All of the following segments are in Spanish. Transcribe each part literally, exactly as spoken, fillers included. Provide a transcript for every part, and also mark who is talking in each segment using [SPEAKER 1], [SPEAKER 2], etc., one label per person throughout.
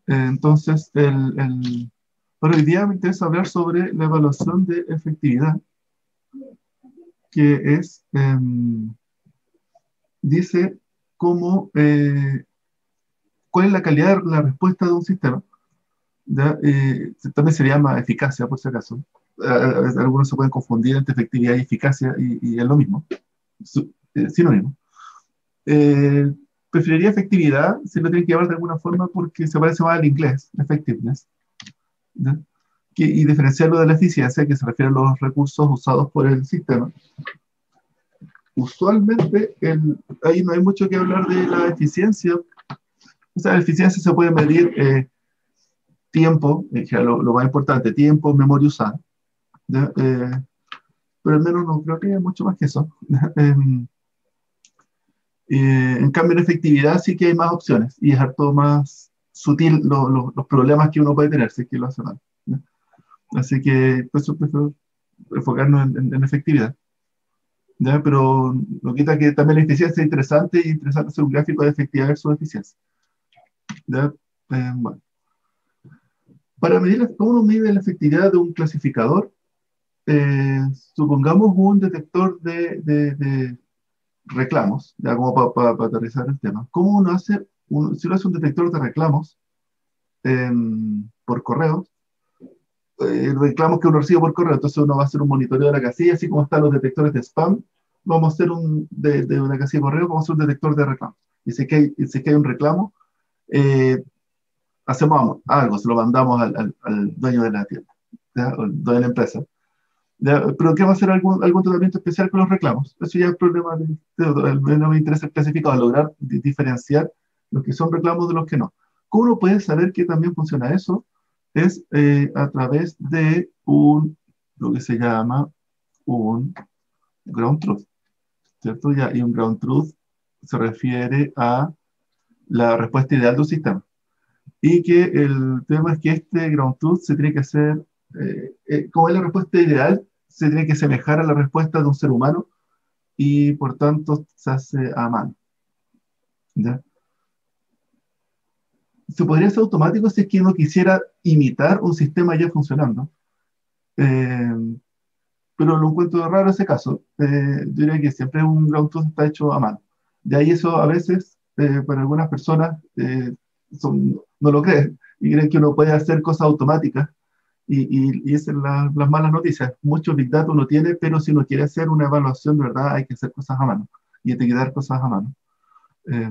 [SPEAKER 1] Eh, entonces, el, el, pero hoy día me interesa hablar sobre la evaluación de efectividad, que es, eh, dice cómo, eh, cuál es la calidad de la respuesta de un sistema. ¿Ya? Eh, también se llama eficacia, por si acaso. Eh, algunos se pueden confundir entre efectividad y eficacia, y, y es lo mismo, su, eh, sinónimo. Eh, Preferiría efectividad, si lo tienen que llevar de alguna forma, porque se parece más al inglés, effectiveness, ¿ya? Que, y diferenciarlo de la eficiencia, que se refiere a los recursos usados por el sistema. Usualmente, el, ahí no hay mucho que hablar de la eficiencia. O sea, la eficiencia se puede medir eh, tiempo, eh, lo, lo, más importante, tiempo, memoria usada. Eh, pero al menos no creo que haya mucho más que eso. eh, eh, en cambio, en efectividad sí que hay más opciones y es harto más sutil lo, lo, los problemas que uno puede tener si es que lo hace mal, ¿no? Así que pues, prefiero enfocarnos en, en, en efectividad. ¿Ya? Pero no quita que también la eficiencia es interesante y interesante hacer un gráfico de efectividad versus eficiencia. ¿Ya? Eh, bueno. Para medir cómo uno mide la efectividad de un clasificador, eh, supongamos un detector de, de, de reclamos, ya como para pa, pa aterrizar el tema. ¿Cómo uno hace, un, si uno hace un detector de reclamos eh, por correo, eh, reclamos que uno recibe por correo, entonces uno va a hacer un monitoreo de la casilla, así como están los detectores de spam, vamos a hacer un, de, de una casilla de correo, vamos a hacer un detector de reclamos. Y si es que hay, si es que hay un reclamo, eh, hacemos algo, se lo mandamos al, al, al dueño de la tienda, ¿ya? O el dueño de la empresa. ¿Ya? Pero ¿qué va a hacer algún, algún tratamiento especial con los reclamos? Eso ya es el problema, de, de, de, no me interesa el clasificado, lograr di, diferenciar los que son reclamos de los que no. ¿Cómo uno puede saber que también funciona eso? Es eh, a través de un, lo que se llama un ground truth, ¿cierto? Ya, y un ground truth se refiere a la respuesta ideal de un sistema. Y que el tema es que este ground truth se tiene que hacer, eh, eh, como es la respuesta ideal, se tiene que asemejar a la respuesta de un ser humano y por tanto se hace a mano, ¿ya? Se podría hacer automático si es que uno quisiera imitar un sistema ya funcionando, eh, pero lo encuentro raro ese caso. Eh, yo diría que siempre un ground truth está hecho a mano. De ahí eso a veces, eh, para algunas personas, eh, son, no lo creen y creen que uno puede hacer cosas automáticas. Y, y, y esas son la, las malas noticias. Mucho Big Data uno tiene, pero si uno quiere hacer una evaluación de verdad, hay que hacer cosas a mano y etiquetar cosas a mano. Eh,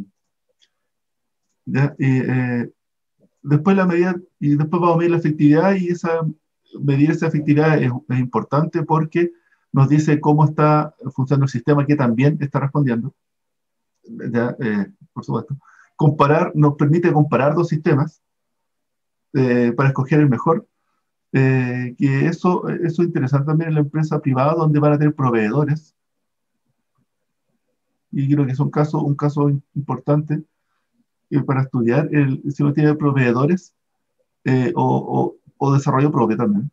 [SPEAKER 1] ya, y, eh, después la medida, y después vamos a medir la efectividad, y esa, medir esa efectividad es, es importante porque nos dice cómo está funcionando el sistema, que también está respondiendo. Ya, eh, por supuesto. Comparar, nos permite comparar dos sistemas eh, para escoger el mejor. Eh, que eso, eso es interesante también en la empresa privada, donde van a tener proveedores, y creo que es un caso, un caso importante eh, para estudiar el, si uno tiene proveedores eh, o, o, o desarrollo propio también.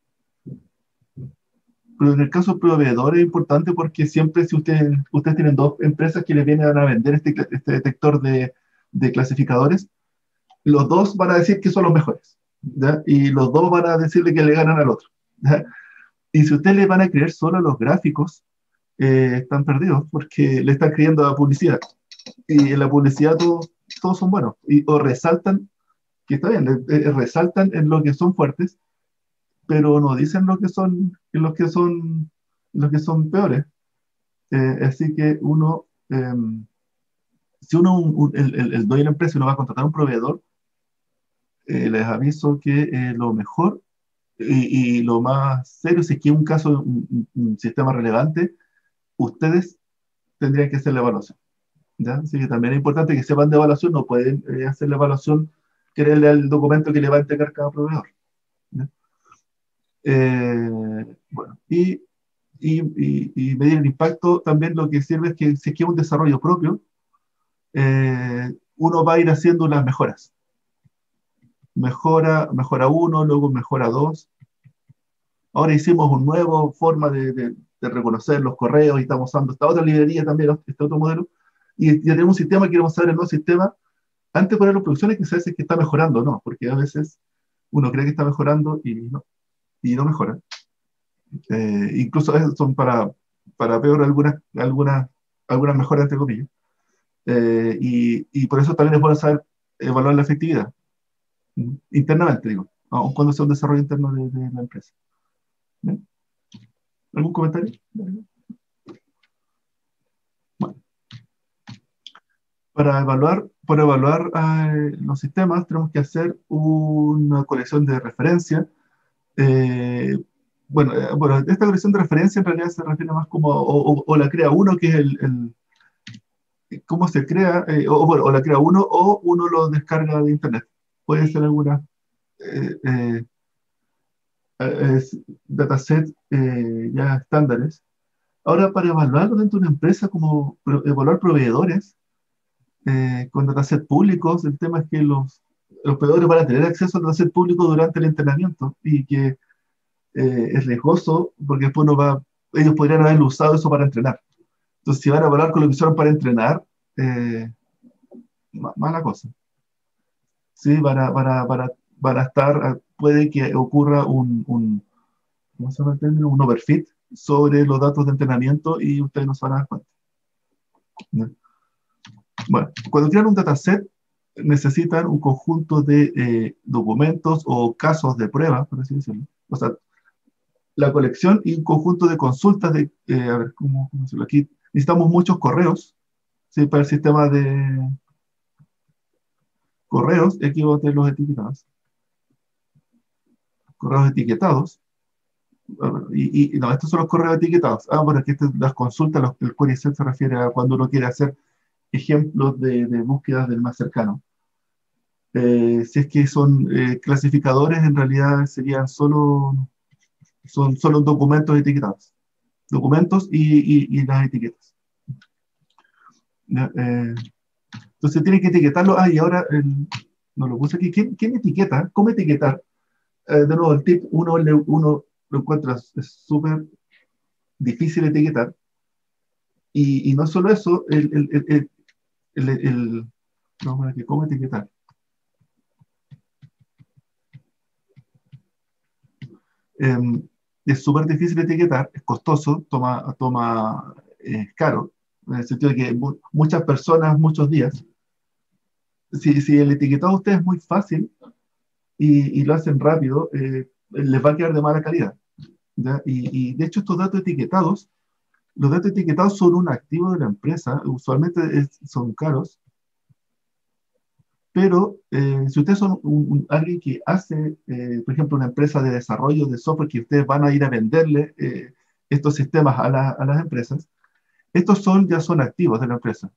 [SPEAKER 1] Pero en el caso de proveedores es importante porque siempre si ustedes, ustedes tienen dos empresas que les vienen a vender este, este detector de, de clasificadores, los dos van a decir que son los mejores, ¿ya? Y los dos van a decirle que le ganan al otro, ¿ya? Y si ustedes le van a creer solo a los gráficos, eh, están perdidos porque le están creyendo a la publicidad. Y en la publicidad todos, todos son buenos. Y, o resaltan, que está bien, eh, resaltan en lo que son fuertes, pero no dicen lo que son, en los que son, los que son peores. Eh, así que uno, eh, si uno, un, un, el, el, el dueño de la empresa, uno va a contratar a un proveedor, eh, les aviso que eh, lo mejor y, y, lo más serio, si es que un caso, un, un, un sistema relevante, ustedes tendrían que hacer la evaluación, ¿ya? Así que también es importante que sepan de evaluación, no pueden eh, hacer la evaluación, creerle al documento que le va a entregar cada proveedor, ¿ya? Eh, bueno, y, y, y, y, medir el impacto también lo que sirve es que si es que es un desarrollo propio, eh, uno va a ir haciendo las mejoras. Mejora, mejora uno, luego mejora dos. Ahora hicimos una nueva forma de, de, de reconocer los correos y estamos usando esta otra librería también, este otro modelo. Y, y tenemos un sistema, queremos saber el nuevo sistema. Antes de ponerlo en producción hay que saber si es que está mejorando o no, porque a veces uno cree que está mejorando y no, y no mejora. Eh, incluso a veces son para, para peor algunas, algunas, algunas mejoras, entre comillas. Eh, y, y por eso también es bueno saber evaluar la efectividad, ¿Mm? Internamente, digo, aun cuando sea un desarrollo interno de, de la empresa. ¿Bien? ¿Algún comentario? Bueno, para evaluar, para evaluar eh, los sistemas tenemos que hacer una colección de referencia. Eh, bueno, eh, bueno, esta colección de referencia en realidad se refiere más como, o, o- o la crea uno, que es el, el- cómo se crea, eh, o, bueno, o la crea uno, o uno lo descarga de internet. Puede ser alguna eh, eh, eh, datasets eh, ya estándares. Ahora, para evaluarlo dentro de una empresa, como pro- evaluar proveedores eh, con datasets públicos, el tema es que los, los proveedores van a tener acceso al dataset público durante el entrenamiento y que eh, es riesgoso porque después no va, ellos podrían haber usado eso para entrenar. Entonces, si van a evaluar con lo que usaron para entrenar, eh, mala cosa. Sí, van a, van a, van a, van a estar, puede que ocurra un, un, ¿cómo se llama el término? Un overfit sobre los datos de entrenamiento y ustedes no se van a dar cuenta, ¿no? Bueno, cuando crean un dataset, necesitan un conjunto de eh, documentos o casos de prueba, por así decirlo. O sea, la colección y un conjunto de consultas de, eh, a ver, ¿cómo, cómo decirlo? Aquí necesitamos muchos correos, ¿sí? Para el sistema de correos, aquí voy a tener los etiquetados, correos etiquetados, a ver, y, y, no, estos son los correos etiquetados. Ah, bueno, aquí estas, las consultas, los, el query set se refiere a cuando uno quiere hacer ejemplos de, de búsquedas del más cercano. Eh, si es que son eh, clasificadores, en realidad serían solo, son solo documentos etiquetados. Documentos y, y, y las etiquetas. Eh, entonces tienen que etiquetarlo. Ah, y ahora el, no lo puse aquí. ¿Quién, quién etiqueta? ¿Cómo etiquetar? Eh, de nuevo, el tip, uno, le, uno lo encuentra, es súper difícil etiquetar. Y, y no solo eso, el, el, el, el, el, el no, bueno, ¿cómo etiquetar? Eh, es súper difícil etiquetar, es costoso, toma, toma es caro, en el sentido de que mu muchas personas, muchos días. Si, si el etiquetado de ustedes es muy fácil y, y lo hacen rápido, eh, les va a quedar de mala calidad, ¿ya? Y, y de hecho estos datos etiquetados, los datos etiquetados son un activo de la empresa, usualmente es, son caros, pero eh, si ustedes son un, un, alguien que hace, eh, por ejemplo, una empresa de desarrollo de software que ustedes van a ir a venderle eh, estos sistemas a, la, a, las empresas, estos son, ya son activos de la empresa,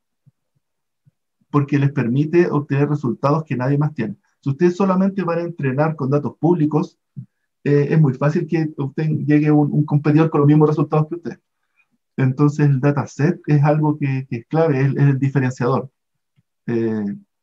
[SPEAKER 1] porque les permite obtener resultados que nadie más tiene. Si ustedes solamente van a entrenar con datos públicos, eh, es muy fácil que usted llegue un, un competidor con los mismos resultados que usted. Entonces el dataset es algo que, que es clave, es, es el diferenciador. Eh,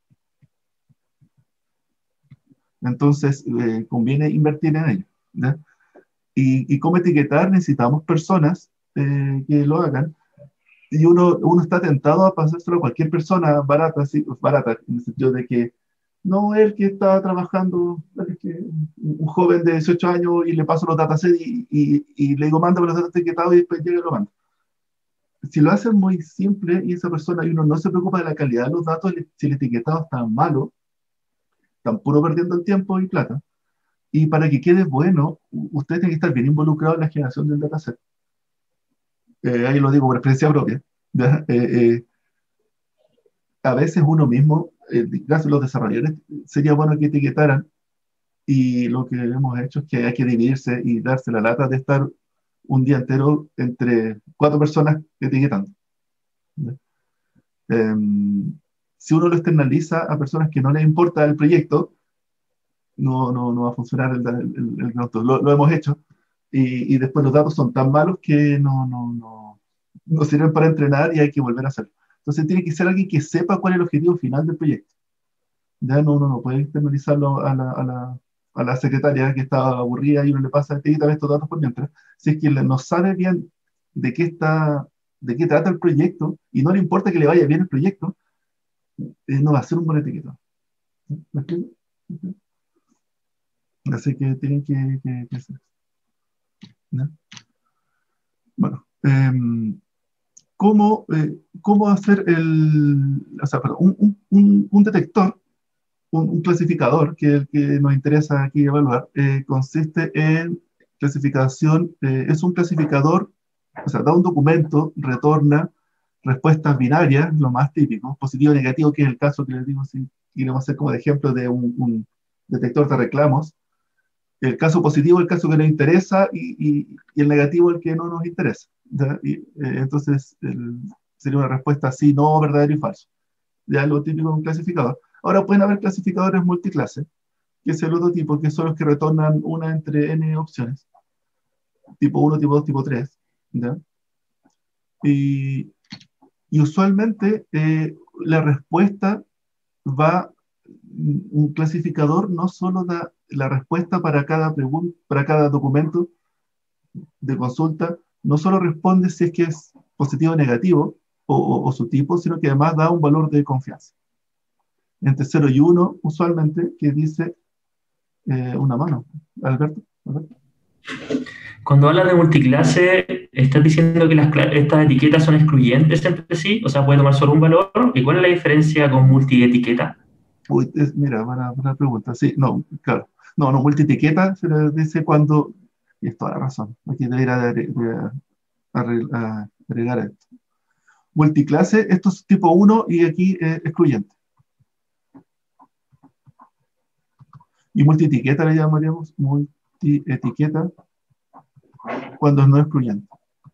[SPEAKER 1] entonces eh, conviene invertir en ello, ¿ya? Y, y cómo etiquetar, necesitamos personas eh, que lo hagan. Y uno, uno está tentado a pasárselo a cualquier persona barata, sí, pues, barata, en el sentido de que no el que está trabajando, el que, un joven de dieciocho años y le paso los datasets y, y, y le digo, mándame los datos etiquetados y después llega y lo manda. Si lo hacen muy simple y esa persona y uno no se preocupa de la calidad de los datos, si el etiquetado está malo, están puro perdiendo el tiempo y plata. Y para que quede bueno, usted tiene que estar bien involucrado en la generación del dataset. Eh, ahí lo digo por experiencia propia. ¿Ya? Eh, eh, a veces uno mismo, eh, gracias a los desarrolladores, sería bueno que etiquetaran y lo que hemos hecho es que hay que dividirse y darse la lata de estar un día entero entre cuatro personas etiquetando. ¿Ya? Eh, si uno lo externaliza a personas que no les importa el proyecto, no, no, no va a funcionar el, el, el, el lo, lo, hemos hecho y, y, después los datos son tan malos que no, no, no, no sirven para entrenar y hay que volver a hacerlo. Entonces tiene que ser alguien que sepa cuál es el objetivo final del proyecto. Ya no, uno no puede externalizarlo a la, a la, a la secretaria que está aburrida y uno le pasa, edítame estos datos por mientras. Si es que no sabe bien de qué está, de qué trata el proyecto y no le importa que le vaya bien el proyecto, eh, no va a ser un buen etiquetado. ¿Me explico? Así que tienen que, que, que hacer eso, ¿no? Bueno, eh, ¿cómo, eh, ¿cómo hacer el, o sea, perdón, un, un, un detector, un, un clasificador, que es el que nos interesa aquí evaluar, eh, consiste en clasificación, eh, es un clasificador, o sea, da un documento, retorna respuestas binarias, lo más típico, positivo o negativo, que es el caso que les digo, si queremos hacer como de ejemplo de un, un detector de reclamos. El caso positivo el caso que nos interesa y, y, y el negativo el que no nos interesa. Y, eh, entonces el, sería una respuesta sí, no, verdadero y falso. Ya lo típico de un clasificador. Ahora pueden haber clasificadores multiclase, que es el otro tipo, que son los que retornan una entre n opciones, tipo uno, tipo dos, tipo tres. ¿Ya? Y, y usualmente eh, la respuesta va, un clasificador no solo da la respuesta para cada pregunta, para cada documento de consulta, no solo responde si es que es positivo o negativo o, o, o su tipo, sino que además da un valor de confianza. Entre cero y uno, usualmente, que dice eh, una mano. Alberto, Alberto.
[SPEAKER 2] Cuando hablas de multiclase, ¿estás diciendo que las, estas etiquetas son excluyentes entre sí? O sea, puede tomar solo un valor. ¿Y cuál es la diferencia con multietiqueta?
[SPEAKER 1] Uy, es, mira, buena, buena pregunta. Sí, no, claro. No, no, multietiqueta se le dice cuando, y es toda la razón, aquí debería de, de, de, de agregar esto. Multiclase, esto es tipo uno y aquí eh, excluyente. Y multietiqueta le llamaríamos multietiqueta cuando no es excluyente.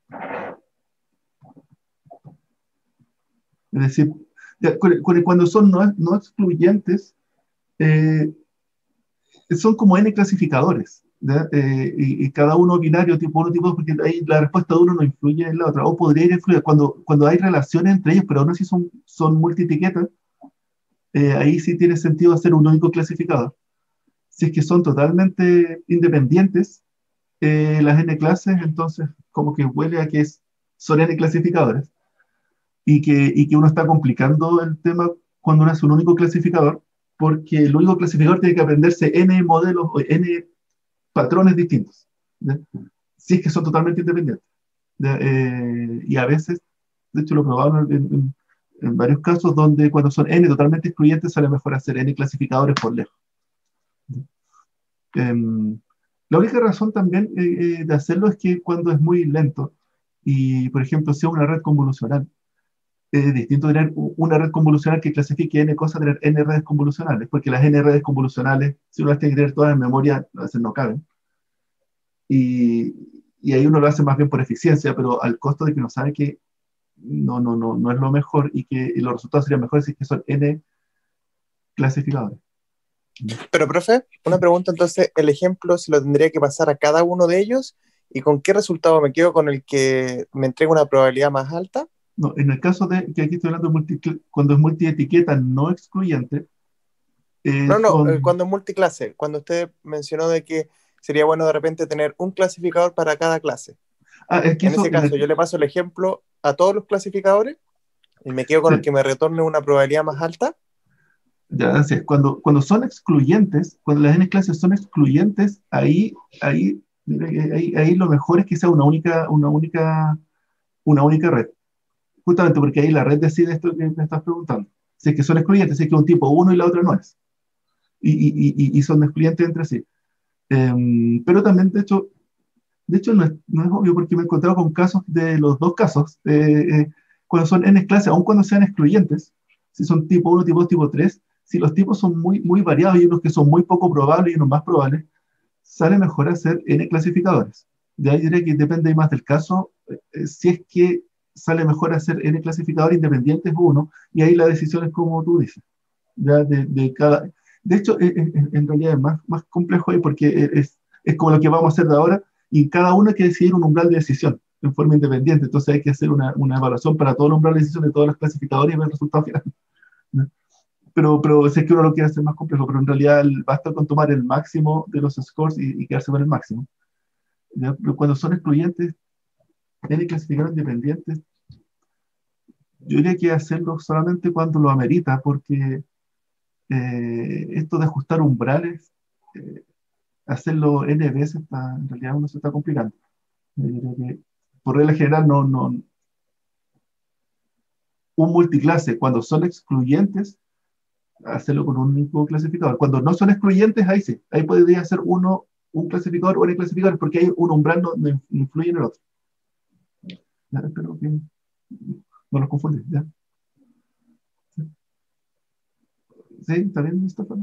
[SPEAKER 1] Es decir, cuando son no, no excluyentes, eh, son como n clasificadores. Eh, y, y cada uno binario, tipo uno, tipo dos, porque ahí la respuesta de uno no influye en la otra. O podría ir influir cuando, cuando hay relaciones entre ellos, pero aún así son, son multietiquetas, eh, ahí sí tiene sentido hacer un único clasificador. Si es que son totalmente independientes, eh, las n clases, entonces como que huele a que es, son n clasificadores y que, y que uno está complicando el tema cuando uno hace un único clasificador, porque el único clasificador tiene que aprenderse n modelos o n patrones distintos, ¿ya? Si es que son totalmente independientes. Eh, y a veces, de hecho lo probamos en, en, en, varios casos donde cuando son n totalmente excluyentes sale mejor hacer n clasificadores por lejos. Eh, la única razón también eh, de hacerlo es que cuando es muy lento y, por ejemplo, si es una red convolucional, es distinto tener una red convolucional que clasifique n cosas, tener n redes convolucionales, porque las n redes convolucionales, si uno las tiene que tener todas en memoria, a veces no caben. Y, y ahí uno lo hace más bien por eficiencia, pero al costo de que uno sabe que no, no, no, no es lo mejor y que y los resultados serían mejores si es que son n clasificadores.
[SPEAKER 3] Pero, profe, una pregunta entonces, el ejemplo se lo tendría que pasar a cada uno de ellos y con qué resultado me quedo, con el que me entrega una probabilidad más alta.
[SPEAKER 1] No, en el caso de que aquí estoy hablando de multi, cuando es multietiqueta no excluyente, eh,
[SPEAKER 3] No, no,
[SPEAKER 1] son...
[SPEAKER 3] eh, cuando es multiclase, cuando usted mencionó de que sería bueno de repente tener un clasificador para cada clase.
[SPEAKER 1] Ah, es que
[SPEAKER 3] En
[SPEAKER 1] eso...
[SPEAKER 3] ese caso,
[SPEAKER 1] El,
[SPEAKER 3] yo le paso el ejemplo a todos los clasificadores y me quedo con el
[SPEAKER 1] sí,
[SPEAKER 3] que me retorne una probabilidad más alta.
[SPEAKER 1] ya, así es. Cuando, cuando son excluyentes, cuando las n clases son excluyentes, ahí, ahí, ahí, ahí lo mejor es que sea una única, una única, una única red. Justamente porque ahí la red decide esto que me estás preguntando. Si es que son excluyentes, si es que un tipo uno y la otra no es. Y, y, y, y son excluyentes entre sí. Um, pero también, de hecho, de hecho no es, no es obvio porque me he encontrado con casos de los dos casos. Eh, eh, cuando son n clases, aun cuando sean excluyentes, si son tipo uno, tipo dos, tipo tres, si los tipos son muy, muy variados y unos que son muy poco probables y unos más probables, sale mejor hacer n clasificadores. De ahí diré que depende más del caso, eh, si es que sale mejor hacer n clasificadores independientes o uno, y ahí la decisión es como tú dices. Ya de, de cada... De hecho, eh, eh, en realidad es más, más complejo ahí porque es, es como lo que vamos a hacer de ahora, y cada uno hay que decidir un umbral de decisión en forma independiente. Entonces hay que hacer una, una evaluación para todo el umbral de decisión de todos los clasificadores y ver el resultado final. ¿No? Pero, pero sé que uno lo quiere hacer más complejo, pero en realidad basta con tomar el máximo de los scores y, y quedarse con el máximo. ¿Ya? Pero cuando son excluyentes, tienen clasificadores independientes, Yo diría que hacerlo solamente cuando lo amerita, porque eh, esto de ajustar umbrales, eh, hacerlo N veces, está, en realidad uno se está complicando. Yo diría que, por regla general, no, no, un multiclase, cuando son excluyentes, hacerlo con un único clasificador. Cuando no son excluyentes, ahí sí, ahí podría ser uno, un clasificador o un clasificador, porque hay un umbral no, no influye en el otro. ¿Ya? Espero que no los confundes, ¿ya? ¿Sí? ¿Está bien esta forma?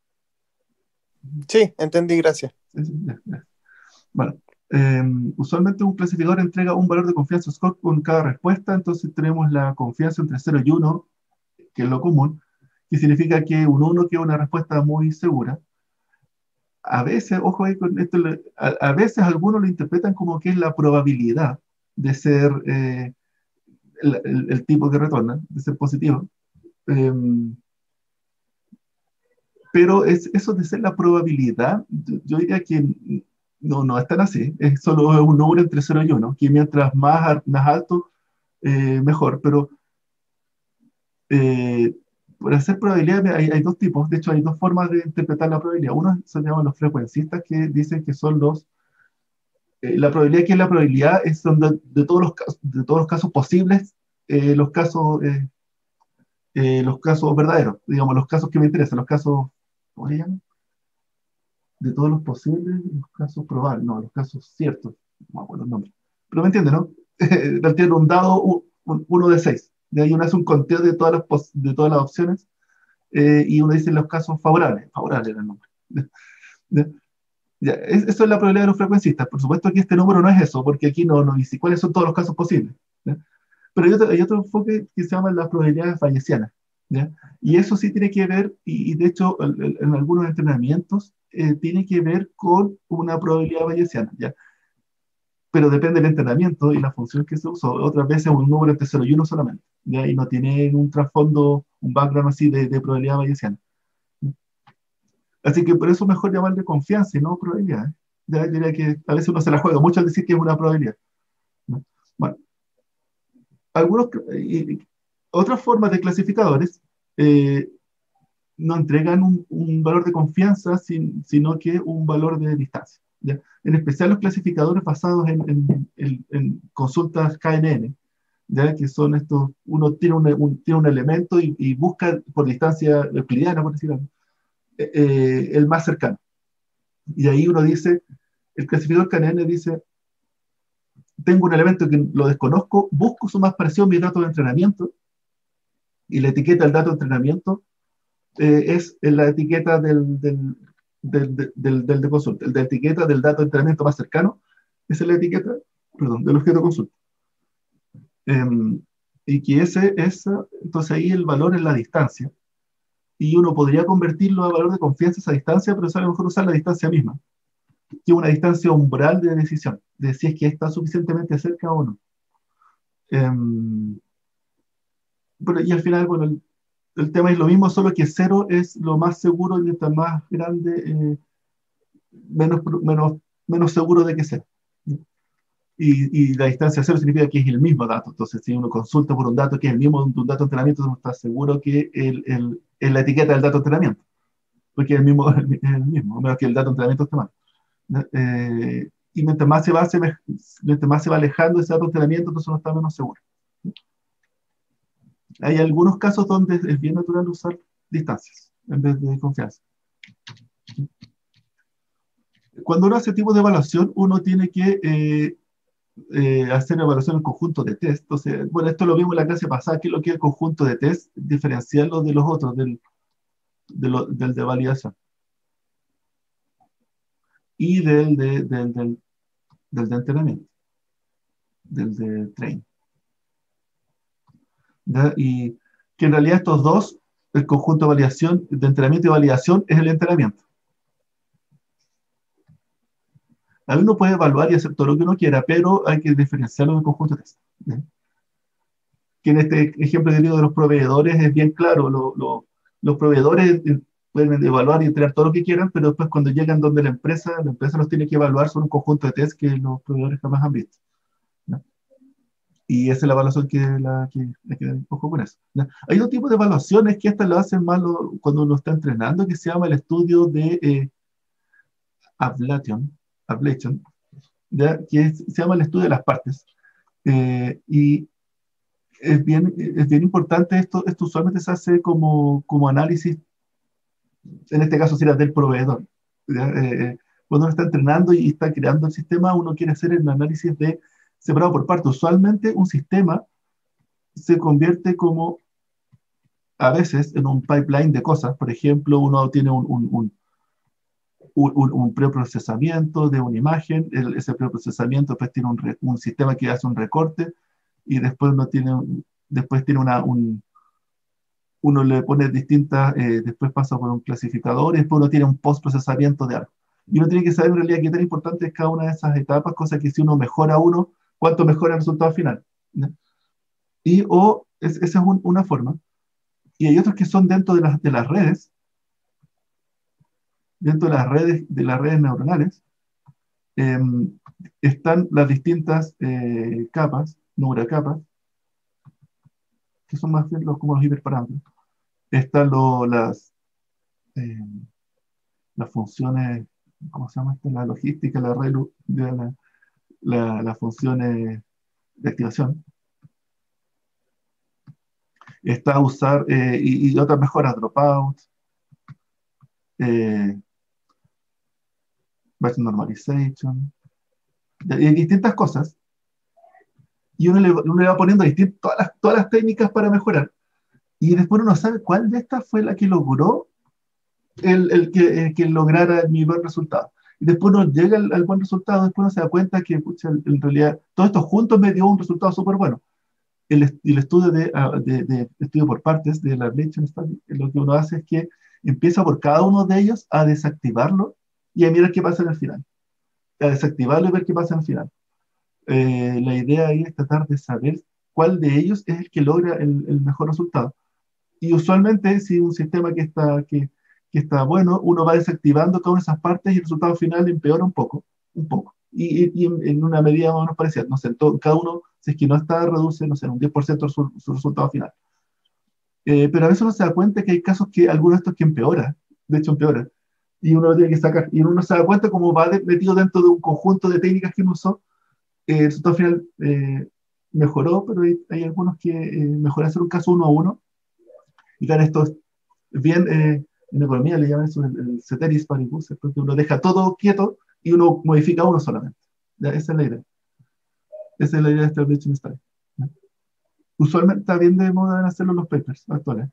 [SPEAKER 3] Sí, entendí, gracias.
[SPEAKER 1] Sí, sí, ya, ya. Bueno, eh, usualmente un clasificador entrega un valor de confianza score con cada respuesta, entonces tenemos la confianza entre cero y uno, que es lo común, que significa que un uno que es una respuesta muy segura. A veces, ojo ahí con esto, a, a veces algunos lo interpretan como que es la probabilidad de ser eh, el, el, el, tipo que retorna, de ser positivo. Eh, pero es, eso de ser la probabilidad, yo, yo diría que no, no es tan así, es solo un número entre cero y uno, que mientras más, más alto, eh, mejor, pero eh, para hacer probabilidad hay, hay, dos tipos, de hecho hay dos formas de interpretar la probabilidad. Uno se llaman los frecuencistas, que dicen que son los eh, la probabilidad que es la probabilidad es son de, de, todos, los casos, de todos los casos posibles, eh, los casos eh, eh, los casos verdaderos, digamos, los casos que me interesan, los casos, ¿cómo se llaman? De todos los posibles, los casos probables, no, los casos ciertos, no me acuerdo el nombre. Pero me entiende, ¿no? Tiene un dado, un, un, uno de seis. De ahí uno hace un conteo de todas las, de todas las opciones eh, y uno dice los casos favorables. Favorable era el nombre. ¿De? ¿De? Ya, es, eso es la probabilidad de los frecuencistas. Por supuesto que este número no es eso, porque aquí no, no dice cuáles son todos los casos posibles. ¿Ya? Pero hay otro, hay otro enfoque que se llama las probabilidades bayesianas. ¿Ya? Y eso sí tiene que ver, y, y de hecho en, en algunos entrenamientos, eh, tiene que ver con una probabilidad bayesiana. ¿Ya? Pero depende del entrenamiento y la función que se usó. Otras veces un número entre cero y uno solamente. ¿Ya? Y no tiene un trasfondo, un background así de, de probabilidad bayesiana. Así que por eso es mejor llamarle confianza y no probabilidad. ¿eh? Ya diría que a veces uno se la juega mucho al decir que es una probabilidad. ¿no? Bueno, algunos, y, y, otras formas de clasificadores eh, no entregan un, un, valor de confianza, sin, sino que un valor de distancia. ¿ya? En especial los clasificadores basados en, en, en, en consultas K N N, ¿ya? Que son estos, uno tiene un, un, tiene un elemento y, y busca por distancia euclidiana, por decirlo así, eh, el más cercano. Y ahí uno dice, el clasificador K N N dice, tengo un elemento que lo desconozco, busco su más parecido a mis datos de entrenamiento, y la etiqueta del dato de entrenamiento eh, es la etiqueta del, del, del, del, del, del de consulta. El de etiqueta del dato de entrenamiento más cercano, esa es la etiqueta, perdón, del objeto de consulta. Eh, y que ese es, entonces ahí el valor es la distancia. Y uno podría convertirlo a valor de confianza esa distancia, pero sale mejor usar la distancia misma, que es una distancia umbral de decisión, de si es que está suficientemente cerca o no. Eh, pero, y al final, bueno, el, el tema es lo mismo, solo que cero es lo más seguro y mientras más grande, eh, menos, menos, menos seguro de que sea. Y, y la distancia cero significa que es el mismo dato. Entonces, si uno consulta por un dato que es el mismo de un dato de entrenamiento, uno está seguro que el, el, es la etiqueta del dato de entrenamiento, porque es el mismo, es el mismo, menos que el dato de entrenamiento esté mal. Eh, y mientras más, se va, se, mientras más se va alejando ese dato de entrenamiento, entonces uno está menos seguro. Hay algunos casos donde es bien natural usar distancias en vez de confianza. Cuando uno hace tipo de evaluación, uno tiene que eh, eh, hacer evaluación en conjunto de test. Entonces, bueno, esto lo vimos en la clase pasada, que es lo que es el conjunto de test, diferenciarlo de los otros, del de, lo, del de validación. Y del de, del, del, del de entrenamiento, del de train. ¿Ya? Y que en realidad estos dos, el conjunto de validación, de entrenamiento y validación, es el entrenamiento. A uno puede evaluar y hacer todo lo que uno quiera, pero hay que diferenciarlo del conjunto de test. ¿Ya? Que en este ejemplo que digo de los proveedores es bien claro, lo, lo, los proveedores pueden evaluar y entregar todo lo que quieran, pero después cuando llegan donde la empresa, la empresa los tiene que evaluar sobre un conjunto de test que los proveedores jamás han visto. ¿no? Y esa es la evaluación que, la, que hay que dar ojo con eso. ¿Ya? Hay dos tipos de evaluaciones que estas lo hacen más lo, cuando uno está entrenando, que se llama el estudio de eh, ablation, ablation, ¿ya? Que es, se llama el estudio de las partes. Eh, y es bien, es bien importante esto, esto usualmente se hace como, como análisis, en este caso sería del proveedor. ¿Ya? Eh, cuando uno está entrenando y está creando el sistema, uno quiere hacer el análisis de separado por partes. Usualmente un sistema se convierte como a veces en un pipeline de cosas. Por ejemplo, uno tiene un, un, un, un, un preprocesamiento de una imagen, el, ese preprocesamiento después tiene un, re, un sistema que hace un recorte y después, no tiene, después tiene una, un, uno le pone distintas, eh, después pasa por un clasificador y después uno tiene un postprocesamiento de algo. Y uno tiene que saber en realidad qué tan importante es cada una de esas etapas, cosa que si uno mejora uno, cuánto mejora el resultado final. ¿No? Y o es, esa es un, una forma. Y hay otros que son dentro de las, de las redes, dentro de las redes, de las redes neuronales, eh, están las distintas eh, capas, número de capas, que son más bien los, como los hiperparámetros. Están lo, las, eh, las funciones, ¿cómo se llama esto? La logística, la red, de la, la, las funciones de activación. Está usar, eh, y, y otras mejoras, dropout, eh, batch normalization, y distintas cosas. Y uno le, uno le va poniendo distintas, todas, las, todas las técnicas para mejorar. Y después uno sabe cuál de estas fue la que logró el, el, que, el que lograra mi buen resultado. Y después uno llega al, al buen resultado, después uno se da cuenta que, pucha, en realidad, todo esto juntos me dio un resultado súper bueno. El, el estudio de, de, de, estudio por partes de la Ablation Study, lo que uno hace es que empieza por cada uno de ellos a desactivarlo y a mirar qué pasa en el final. A desactivarlo y ver qué pasa en el final. Eh, la idea ahí es tratar de saber cuál de ellos es el que logra el, el mejor resultado. Y usualmente, si un sistema que está, que, que está bueno, uno va desactivando cada una de esas partes y el resultado final empeora un poco, un poco. Y, y en, en una medida más o menos parecida. No sé, todo, cada uno, si es que no está, reduce, no sé, un diez por ciento su, su resultado final. Eh, pero a veces uno se da cuenta que hay casos que algunos de estos que empeoran, de hecho empeoran, y uno lo tiene que sacar. Y uno se da cuenta como va de, metido dentro de un conjunto de técnicas que uno usó, eh, el resultado final eh, mejoró, pero hay, hay algunos que eh, mejor hacer un caso uno a uno. Y claro, esto es bien, eh, en economía le llaman eso el, el ceteris paribus, porque uno deja todo quieto y uno modifica uno solamente. ¿Ya? Esa es la idea. Esa es la idea de este Ablation Study. ¿Ya? Usualmente está bien de moda en hacerlo los papers actuales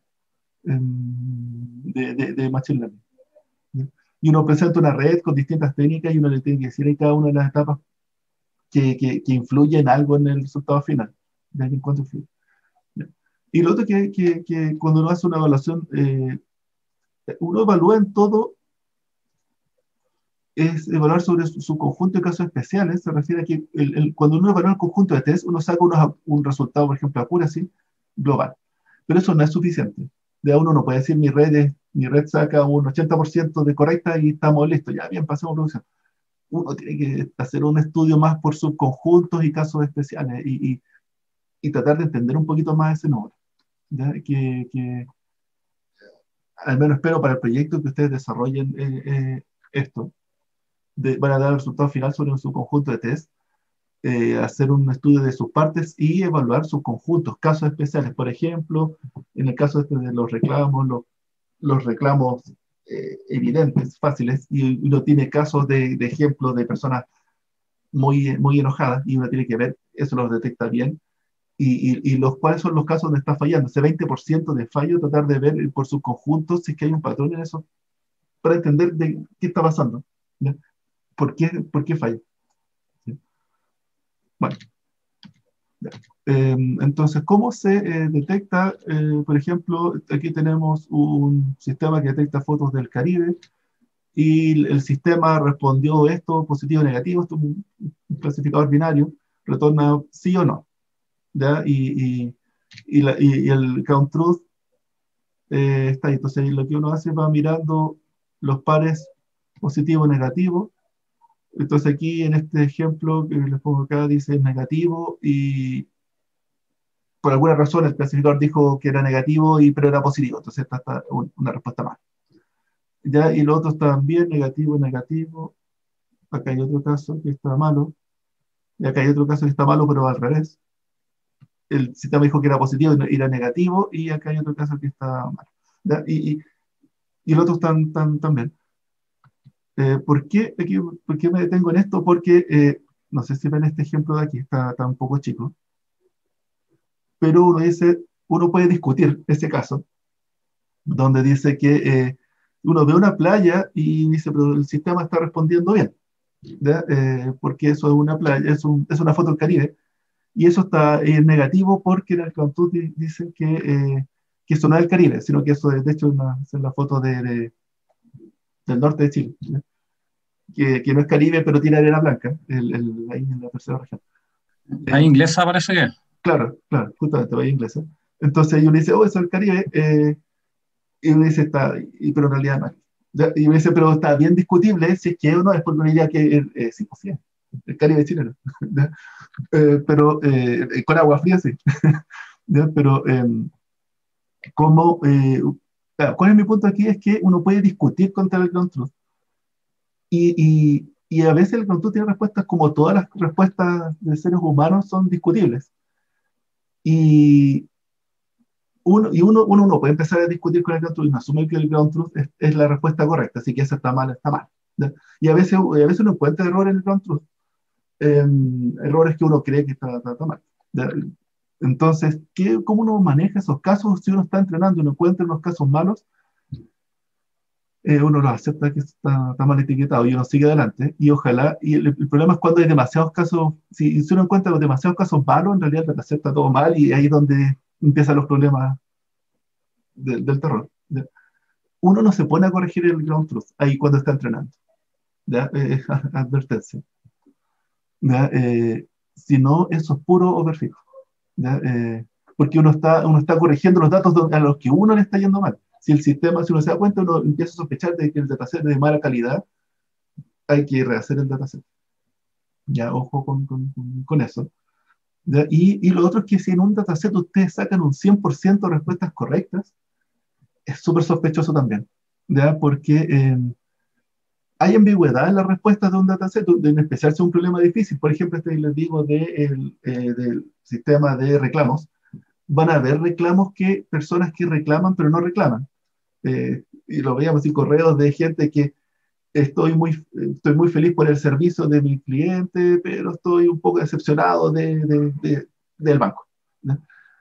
[SPEAKER 1] de, de, de Machine Learning. ¿Ya? Y uno presenta una red con distintas técnicas y uno le tiene que decir en cada una de las etapas que, que, que influye en algo en el resultado final. ¿Ya? En cuanto influye. ¿Ya? Y lo otro que, que, que cuando uno hace una evaluación, eh, uno evalúa en todo, es evaluar sobre su, su conjunto de casos especiales. Se refiere a que el, el, cuando uno evalúa el conjunto de test, uno saca unos, un resultado, por ejemplo, accuracy global. Pero eso no es suficiente. De uno no puede decir mi red, es, mi red saca un ochenta por ciento de correcta y estamos listos. Ya, bien, pasemos a producción. Uno tiene que hacer un estudio más por subconjuntos y casos especiales y, y, y tratar de entender un poquito más ese número. ¿Ya? Que, que al menos espero para el proyecto que ustedes desarrollen eh, eh, esto. De, van a dar el resultado final sobre su conjunto de test, eh, hacer un estudio de sus partes y evaluar sus conjuntos, casos especiales. Por ejemplo, en el caso este de los reclamos, los, los reclamos eh, evidentes, fáciles, y uno tiene casos de, de ejemplos de personas muy, muy enojadas y uno tiene que ver, eso los detecta bien, y, y, y los cuáles son los casos donde está fallando. Ese veinte por ciento de fallo, tratar de ver por sus conjuntos si es que hay un patrón en eso, para entender de qué está pasando. ¿Ya? ¿Por qué, por qué falla? ¿Sí? Bueno, eh, entonces, ¿cómo se eh, detecta? Eh, por ejemplo, aquí tenemos un sistema que detecta fotos del Caribe y el sistema respondió esto, positivo o negativo, esto es un, un clasificador binario, retorna sí o no. ¿Ya? Y, y, y, la, y, y el count truth eh, está ahí. Entonces, lo que uno hace va mirando los pares positivo o negativo. Entonces aquí en este ejemplo que les pongo acá dice negativo y, por alguna razón el clasificador dijo que era negativo, y, pero era positivo, entonces esta está una respuesta mal. ¿Ya? Y los otros estaban bien, negativo, negativo. Acá hay otro caso que está malo, y acá hay otro caso que está malo, pero al revés. El sistema dijo que era positivo y era negativo, y acá hay otro caso que está malo. ¿Ya? Y, y, y los otros están, están, están bien. Eh, ¿por qué, aquí, ¿Por qué me detengo en esto? Porque, eh, no sé si ven este ejemplo de aquí, está, está un poco chico, pero uno dice, uno puede discutir ese caso, donde dice que eh, uno ve una playa y dice, pero el sistema está respondiendo bien, eh, porque eso es una playa, es, un, es una foto del Caribe, y eso está eh, negativo porque en el Cantú dicen que, eh, que eso no es el Caribe, sino que eso es, de hecho, una, es la foto de, de, del norte de Chile, ¿sí? que, que no es Caribe, pero tiene arena blanca, el, el, ahí en la tercera región.
[SPEAKER 4] Bahía
[SPEAKER 1] Eh,
[SPEAKER 4] Inglesa parece que.
[SPEAKER 1] claro, claro, justamente, bahía inglesa. Entonces uno dice, oh, eso es el Caribe, eh, y uno dice, está, y, pero en realidad no es. Y uno dice, pero está bien discutible si es que uno es, porque uno diría que eh, sí, pues sí, el Caribe chileno. eh, pero eh, con agua fría sí. ¿Ya? Pero, eh, como, eh, claro, ¿cuál es mi punto aquí? Es que uno puede discutir contra el ground truth. Y, y, y a veces el ground truth tiene respuestas, como todas las respuestas de seres humanos son discutibles. Y uno, y uno, uno no puede empezar a discutir con el ground truth y no asume que el ground truth es, es la respuesta correcta, así que esa está mal, está mal. ¿Ya? Y a veces, a veces uno encuentra errores en el ground truth, eh, errores que uno cree que está, está, está mal. ¿Ya? Entonces, ¿qué, ¿cómo uno maneja esos casos? Si uno está entrenando y uno encuentra unos casos malos, eh, uno los acepta que está, está mal etiquetado y uno sigue adelante. Y ojalá, y el, el problema es cuando hay demasiados casos, si, si uno encuentra los demasiados casos malos, en realidad te acepta todo mal, y ahí es donde empiezan los problemas de, del terror. ¿Ya? Uno no se pone a corregir el ground truth ahí cuando está entrenando. ¿Ya? Eh, advertencia. ¿Ya? Eh, si no, eso es puro overfit. ¿Ya? Eh, porque uno está, uno está corrigiendo los datos a los que uno le está yendo mal. Si el sistema, si uno se da cuenta, uno empieza a sospechar de que el dataset es de mala calidad, hay que rehacer el dataset. Ya, ojo con, con, con eso. ¿Ya? Y, y lo otro es que si en un dataset ustedes sacan un cien por ciento de respuestas correctas, es súper sospechoso también. ¿Ya? Porque eh, hay ambigüedad en las respuestas de un dataset, en especial si es un problema difícil. Por ejemplo, este les digo de el, eh, del sistema de reclamos. Van a haber reclamos que personas que reclaman pero no reclaman. Eh, y lo veíamos en correos de gente que estoy muy, estoy muy feliz por el servicio de mi cliente, pero estoy un poco decepcionado de, de, de, del banco. ¿Ya?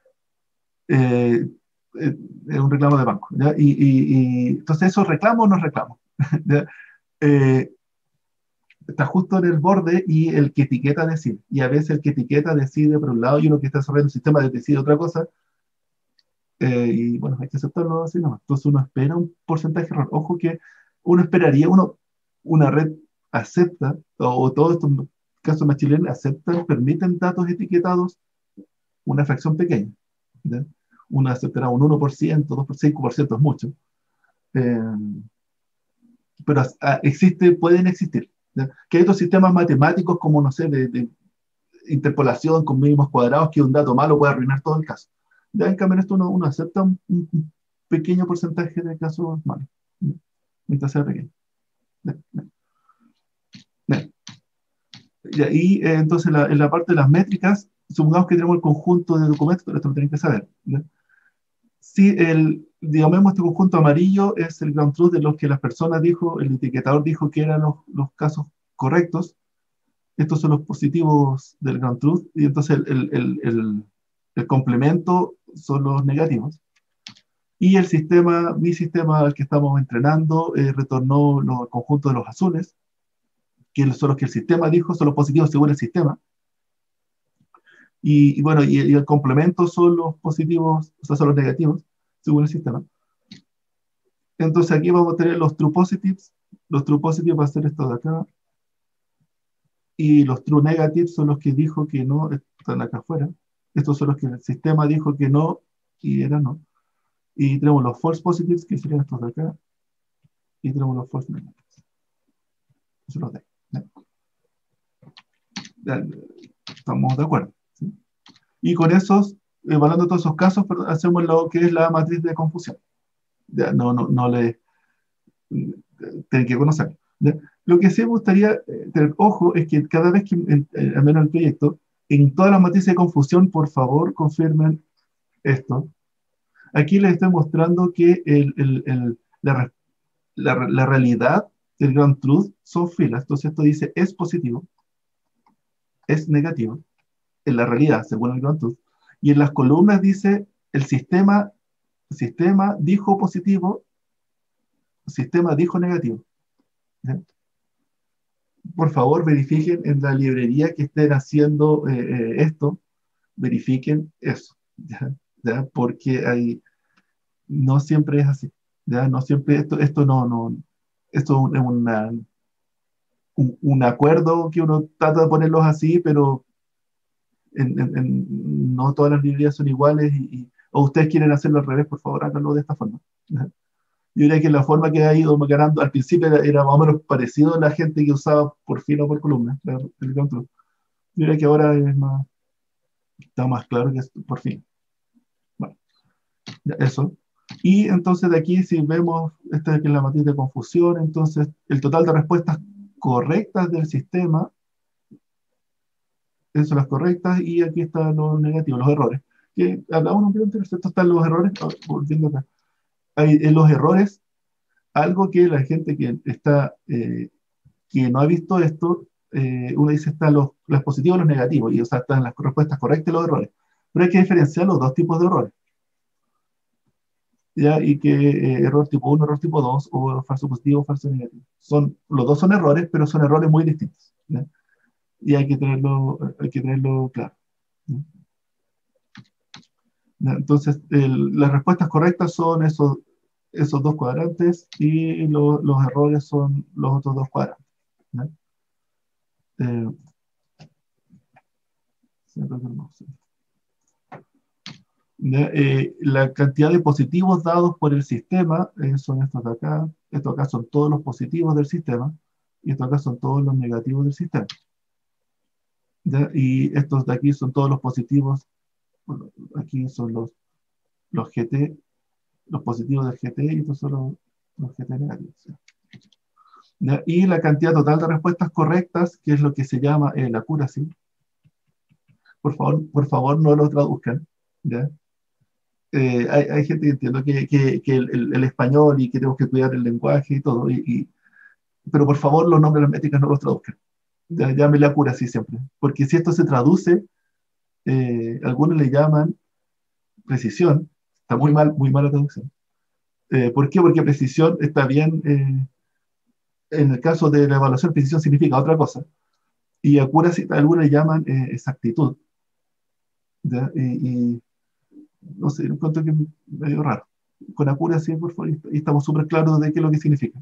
[SPEAKER 1] Eh, eh, es un reclamo de banco. ¿Ya? Y, y, y entonces esos reclamos o no reclamos. ¿Ya? Eh, está justo en el borde, y el que etiqueta decide. Y a veces el que etiqueta decide por un lado y uno que está desarrollando el sistema decide otra cosa. Eh, y bueno, hay que aceptarlo así nomás. Entonces uno espera un porcentaje de error. Ojo que uno esperaría, uno, una red acepta, o, o todos estos casos machilen aceptan, permiten datos etiquetados una fracción pequeña. ¿Ya? Uno aceptará un uno por ciento, dos por ciento, cinco por ciento es mucho. Eh, pero a, existe, pueden existir. ¿Ya? Que hay otros sistemas matemáticos como, no sé, de, de interpolación con mínimos cuadrados, que un dato malo puede arruinar todo el caso. Ya en cambio en esto uno, uno acepta un, un, pequeño porcentaje de casos malos, mientras sea pequeño. Y ahí, eh, entonces, la, en la parte de las métricas, supongamos que tenemos el conjunto de documentos, pero esto lo tienen que saber. ¿Ya? Si el, digamos, este conjunto amarillo es el ground truth de los que las personas dijo, el etiquetador dijo que eran los, los casos correctos, estos son los positivos del ground truth, y entonces el, el, el, el, el complemento son los negativos. Y el sistema, mi sistema al que estamos entrenando, eh, retornó los, el conjunto de los azules, que son los que el sistema dijo, son los positivos según el sistema. Y, y bueno, y, y el complemento son los positivos, o sea, son los negativos según el sistema. Entonces aquí vamos a tener los true positives. Los true positives va a ser esto de acá. Y los true negatives son los que dijo que no, están acá afuera. Estos son los que el sistema dijo que no, y era no. Y tenemos los false positives, que serían estos de acá. Y tenemos los false negatives. Eso los de. ¿Ya? ¿Ya? Estamos de acuerdo. ¿Sí? Y con esos evaluando todos esos casos, pero hacemos lo que es la matriz de confusión. Ya, no, no, no le tienen que conocer. ¿Ya? Lo que sí me gustaría eh, tener ojo es que cada vez que, en, eh, al menos en el proyecto, en todas las matrices de confusión, por favor, confirmen esto. Aquí les estoy mostrando que el, el, el, la, la, la realidad del ground truth son filas. Entonces esto dice es positivo, es negativo, en la realidad, según el ground truth. Y en las columnas dice el sistema, el sistema dijo positivo, el sistema dijo negativo. ¿Ya? Por favor, verifiquen en la librería que estén haciendo eh, eh, esto, verifiquen eso, ¿ya? ¿Ya? Porque hay, no siempre es así, ¿ya? No siempre, esto, esto no, no, esto es una, un, un acuerdo que uno trata de ponerlos así, pero en, en, en, no todas las librerías son iguales y, y, o ustedes quieren hacerlo al revés, por favor, háganlo de esta forma. ¿Ya? Yo diría que la forma que ha ido ganando al principio era, era más o menos parecido a la gente que usaba por fila o por columna, el control. Yo diría que ahora es más, está más claro que es por fin. Bueno, ya eso. Y entonces de aquí, si vemos, esta es la matriz de confusión, entonces el total de respuestas correctas del sistema, esas son las correctas, y aquí están los negativos, los errores. Que hablamos un poco antes, estos están los errores, volviendo acá. Hay en los errores, algo que la gente que está, eh, que no ha visto esto, eh, uno dice están los, los positivos y los negativos, y o sea, están las respuestas correctas y los errores. Pero hay que diferenciar los dos tipos de errores. ¿Ya? Y que eh, error tipo uno, error tipo dos, o falso positivo, falso negativo. Son, los dos son errores, pero son errores muy distintos. ¿Ya? Y hay que tenerlo, hay que tenerlo claro. ¿Ya? ¿Ya? Entonces, el, las respuestas correctas son esos, esos dos cuadrantes y lo, los errores son los otros dos cuadrantes. ¿Ya? Eh, ¿Ya? Eh, la cantidad de positivos dados por el sistema eh, son estos de acá. Estos acá son todos los positivos del sistema y estos acá son todos los negativos del sistema. ¿Ya? Y estos de aquí son todos los positivos. Bueno, aquí son los, los G T, los positivos del G T y estos son los, los G T negativos. ¿Ya? Y la cantidad total de respuestas correctas, que es lo que se llama el accuracy. Por favor, por favor no lo traduzcan. ¿Ya? Eh, hay, hay, gente que entiende que, que, que el, el, el, español y que tenemos que cuidar el lenguaje y todo, y, y, pero por favor los nombres de las métricas no los traduzcan. Ya, llámele accuracy siempre. Porque si esto se traduce, eh, algunos le llaman precisión, está muy mal, muy mala traducción. Eh, ¿Por qué? Porque precisión está bien, eh, en el caso de la evaluación, precisión significa otra cosa. Y accuracy, algunos le llaman eh, exactitud. ¿Ya? Y, y no sé, encuentro que es medio raro. Con accuracy, por favor, y estamos súper claros de qué es lo que significa.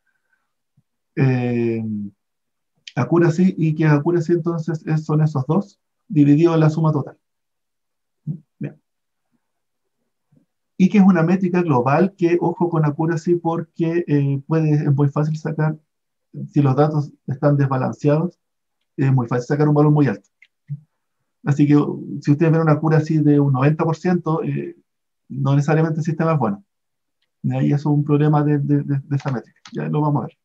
[SPEAKER 1] Eh, accuracy, y que accuracy entonces es, son esos dos, dividido en la suma total. Bien. Y que es una métrica global que, ojo con accuracy, porque eh, puede, es muy fácil sacar, si los datos están desbalanceados, es muy fácil sacar un valor muy alto. Así que si ustedes ven una accuracy de un noventa por ciento, eh, no necesariamente el sistema es bueno. Y ahí eso es un problema de, de, de, de esa métrica. Ya lo vamos a ver.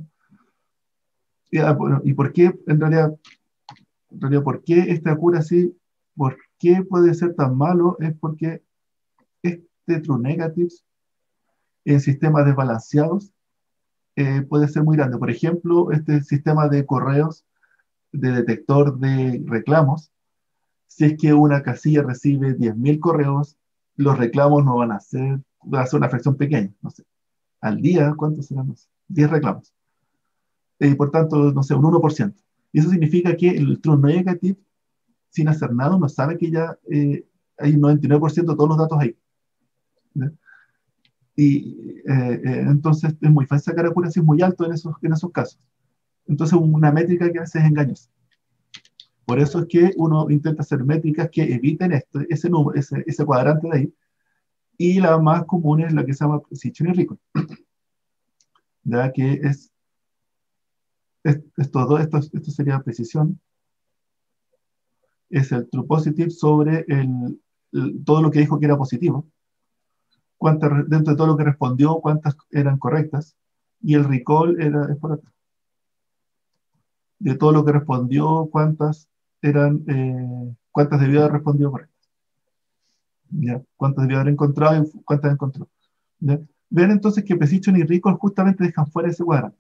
[SPEAKER 1] Y, ah, bueno, ¿y por qué, en realidad, en realidad, por qué esta accuracy, por qué puede ser tan malo? Es porque este true negatives en sistemas desbalanceados eh, puede ser muy grande. Por ejemplo, este sistema de correos de detector de reclamos, si es que una casilla recibe diez mil correos, los reclamos no van a ser, va a ser una fracción pequeña, no sé. Al día, ¿cuántos serán? No sé, diez reclamos. Y eh, por tanto, no sé, un uno por ciento. Y eso significa que el true negative, sin hacer nada, uno sabe que ya eh, hay un noventa y nueve por ciento de todos los datos ahí. ¿Sí? Y eh, eh, entonces es muy fácil sacar accuracy muy alto en esos, en esos casos. Entonces una métrica que a veces es engañosa. Por eso es que uno intenta hacer métricas que eviten esto, ese, número, ese, ese cuadrante de ahí. Y la más común es la que se llama precision y recall. Ya que es, es esto, dos, esto, esto sería precisión. Es el true positive sobre el, todo lo que dijo que era positivo, cuántas, dentro de todo lo que respondió, cuántas eran correctas, y el recall era, es por acá. De todo lo que respondió, cuántas eran, eh, cuántas debió haber respondido correctas. ¿Ya? Cuántas debió haber encontrado y cuántas encontró. ¿Ya? Ven entonces que precision y recall justamente dejan fuera ese cuadrante.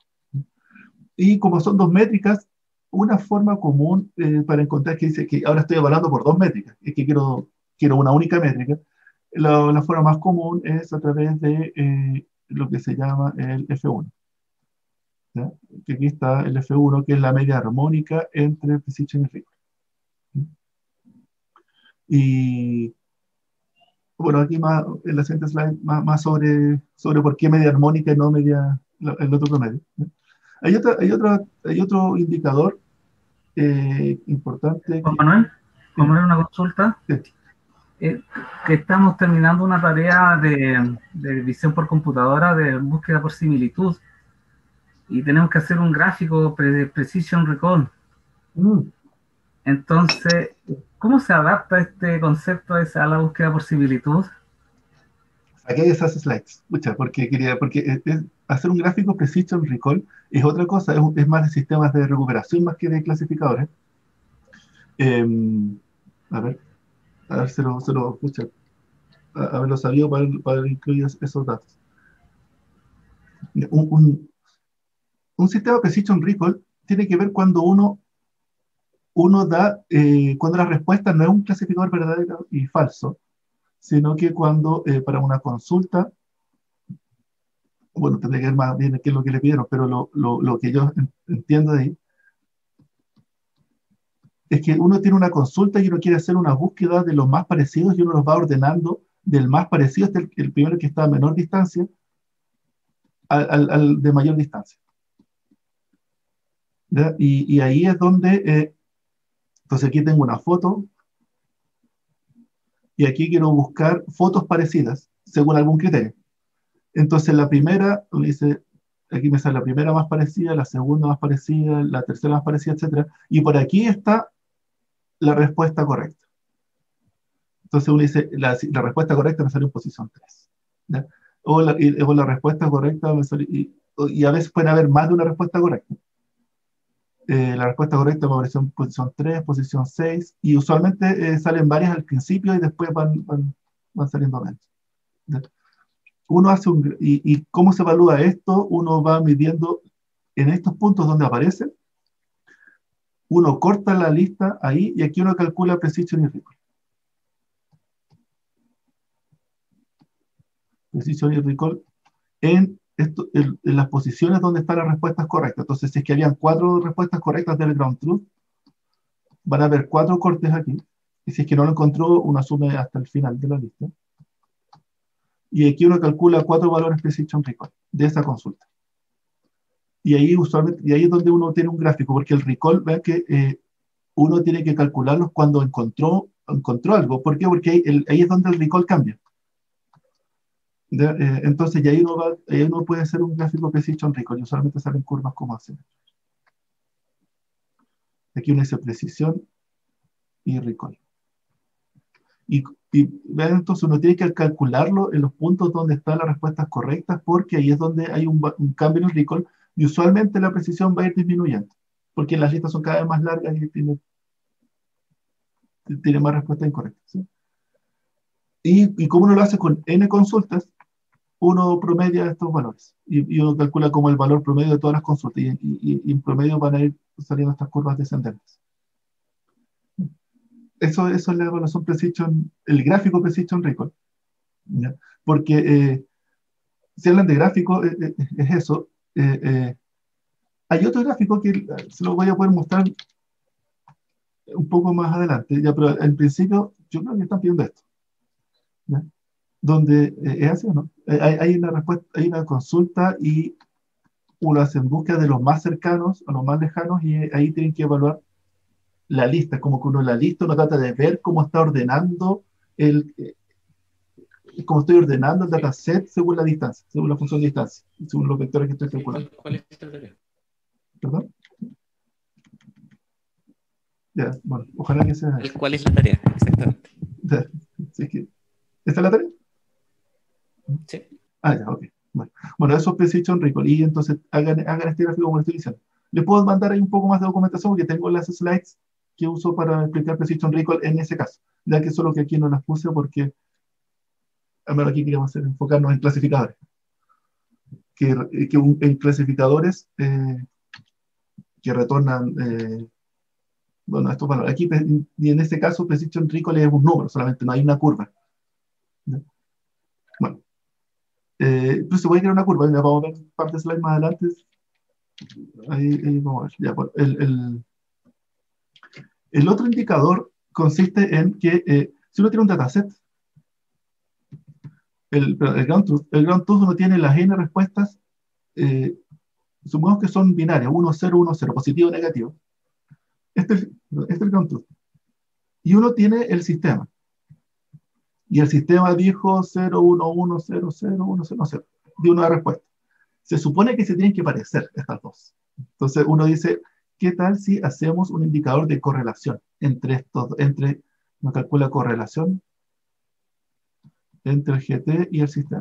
[SPEAKER 1] Y como son dos métricas, una forma común eh, para encontrar que dice que ahora estoy evaluando por dos métricas, es que quiero, quiero una única métrica. La, la forma más común es a través de eh, lo que se llama el F uno. ¿Ya? Que aquí está el F uno, que es la media armónica entre precision y recall. Y bueno, aquí más, en la siguiente slide, más, más sobre, sobre por qué media armónica y no media, el otro promedio. ¿Ya? Hay, otra, hay, otra, hay otro indicador eh, importante.
[SPEAKER 4] Juan
[SPEAKER 1] Que,
[SPEAKER 4] Manuel, Juan
[SPEAKER 1] sí,
[SPEAKER 4] Manuel, una consulta.
[SPEAKER 1] sí.
[SPEAKER 4] Eh, que estamos terminando una tarea de, de visión por computadora de búsqueda por similitud y tenemos que hacer un gráfico pre Precision Recall.
[SPEAKER 1] Mm.
[SPEAKER 4] Entonces, ¿cómo se adapta este concepto a, esa, a la búsqueda por similitud?
[SPEAKER 1] Aquí hay esas slides, muchas, porque quería, porque es, es, hacer un gráfico Precision Recall es otra cosa, es, es más de sistemas de recuperación más que de clasificadores. Eh, a ver, a ver si lo, se lo escucha, a, a ver lo sabido para, para incluir esos datos. Un, un, un sistema Precision Recall tiene que ver cuando uno, uno da, eh, cuando la respuesta no es un clasificador verdadero y falso, sino que cuando eh, para una consulta, bueno, tendría que ver más bien qué es lo que le pidieron, pero lo, lo, lo que yo entiendo de ahí es que uno tiene una consulta y uno quiere hacer una búsqueda de los más parecidos y uno los va ordenando del más parecido hasta el, el primero que está a menor distancia al, al, al de mayor distancia. Y, y ahí es donde, eh, entonces aquí tengo una foto y aquí quiero buscar fotos parecidas según algún criterio. Entonces la primera, me dice, aquí me sale la primera más parecida, la segunda más parecida, la tercera más parecida, etcétera. Y por aquí está la respuesta correcta. Entonces uno dice, la, la respuesta correcta me salió en posición tres. ¿Ya? O, la, y, o la respuesta correcta me salió, y, y a veces puede haber más de una respuesta correcta. Eh, la respuesta correcta me apareció en posición tres, posición seis, y usualmente eh, salen varias al principio y después van, van, van saliendo menos. ¿Ya? Uno hace un, y, y cómo se evalúa esto, uno va midiendo en estos puntos donde aparecen, uno corta la lista ahí y aquí uno calcula precision y recall. Precision y recall en, esto, en, en las posiciones donde están las respuestas correctas. Entonces, si es que habían cuatro respuestas correctas del ground truth, van a haber cuatro cortes aquí. Y si es que no lo encontró, uno asume hasta el final de la lista. Y aquí uno calcula cuatro valores precision recall de esa consulta. Y ahí usualmente, y ahí es donde uno tiene un gráfico, porque el recall, vean que eh, uno tiene que calcularlos cuando encontró, encontró algo. ¿Por qué? Porque ahí, el, ahí es donde el recall cambia. De, eh, entonces, y ahí uno, va, ahí uno puede hacer un gráfico precision recall, y usualmente salen curvas como hacen. Aquí uno dice precisión y recall. Y, y vean, entonces uno tiene que calcularlo en los puntos donde están las respuestas correctas, porque ahí es donde hay un, un cambio en el recall, y usualmente la precisión va a ir disminuyendo, porque las listas son cada vez más largas y tiene, tiene más respuestas incorrectas. ¿Sí? Y, y como uno lo hace con n consultas, uno promedia estos valores, y, y uno calcula como el valor promedio de todas las consultas, y, y, y en promedio van a ir saliendo estas curvas descendentes. Eso, eso es la evaluación precision, el gráfico precision recall. ¿Ya? Porque eh, si hablan de gráfico, eh, eh, es eso. Eh, eh, hay otro gráfico que se lo voy a poder mostrar un poco más adelante, ya, pero en principio yo creo que están pidiendo esto. ¿Ya? Donde eh, es así o no. Eh, hay, hay, una respuesta, hay una consulta y uno hace en búsqueda de los más cercanos a los más lejanos y ahí tienen que evaluar la lista, como que uno la lista, uno trata de ver cómo está ordenando el, eh, cómo estoy ordenando el dataset según la distancia, según la función de distancia, según los vectores que estoy calculando.
[SPEAKER 5] ¿Cuál es esta tarea?
[SPEAKER 1] ¿Perdón? Ya, bueno, ojalá que sea
[SPEAKER 5] ¿Cuál es la tarea? Exactamente.
[SPEAKER 1] Ya. es que, ¿esta es la tarea?
[SPEAKER 2] Sí.
[SPEAKER 1] Ah, ya, ok. Bueno, bueno, eso es Precision Recall. Y entonces hagan, hagan este gráfico como estoy diciendo. Les puedo mandar ahí un poco más de documentación porque tengo las slides que uso para explicar Precision Recall en ese caso. Ya que solo que aquí no las puse porque, al menos aquí queríamos hacer, enfocarnos en clasificadores. Que, que un, en clasificadores eh, que retornan, eh, bueno, estos valores. Aquí, y en este caso, Precision Recall es un número, solamente no hay una curva. ¿Ya? Bueno. Eh, pues se puede crear una curva, ya vamos a ver un par de slides más adelante. Ahí, ahí vamos a ver. Ya, pues, el, el, el otro indicador consiste en que eh, si uno tiene un dataset, el, el ground truth, el ground truth uno tiene las n respuestas, eh, supongamos que son binarias, uno, cero, uno, cero, positivo o negativo. Este, este es el ground truth. Y uno tiene el sistema. Y el sistema dijo cero, uno, uno, cero, cero, uno, cero, cero. Dio una respuesta. Se supone que se tienen que parecer estas dos. Entonces uno dice, ¿qué tal si hacemos un indicador de correlación entre estos, entre, uno calcula correlación entre el G T y el sistema?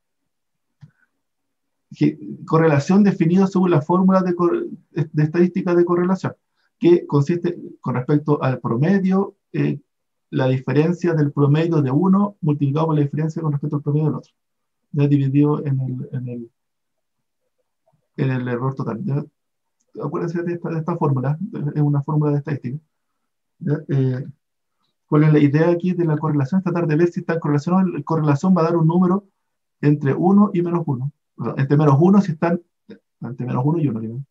[SPEAKER 1] G, correlación definida según la fórmula de, de estadística de correlación, que consiste con respecto al promedio, eh, la diferencia del promedio de uno multiplicado por la diferencia con respecto al promedio del otro, ya dividido en el, en el, en el error total. ¿Ya? Acuérdense de esta, de esta fórmula, es una fórmula de estadística. Eh, ¿Cuál es la idea aquí de la correlación? Es tratar de ver si está correlacionado. La correlación va a dar un número entre uno y menos uno. O sea, entre menos uno si están, entre menos uno y uno, digamos.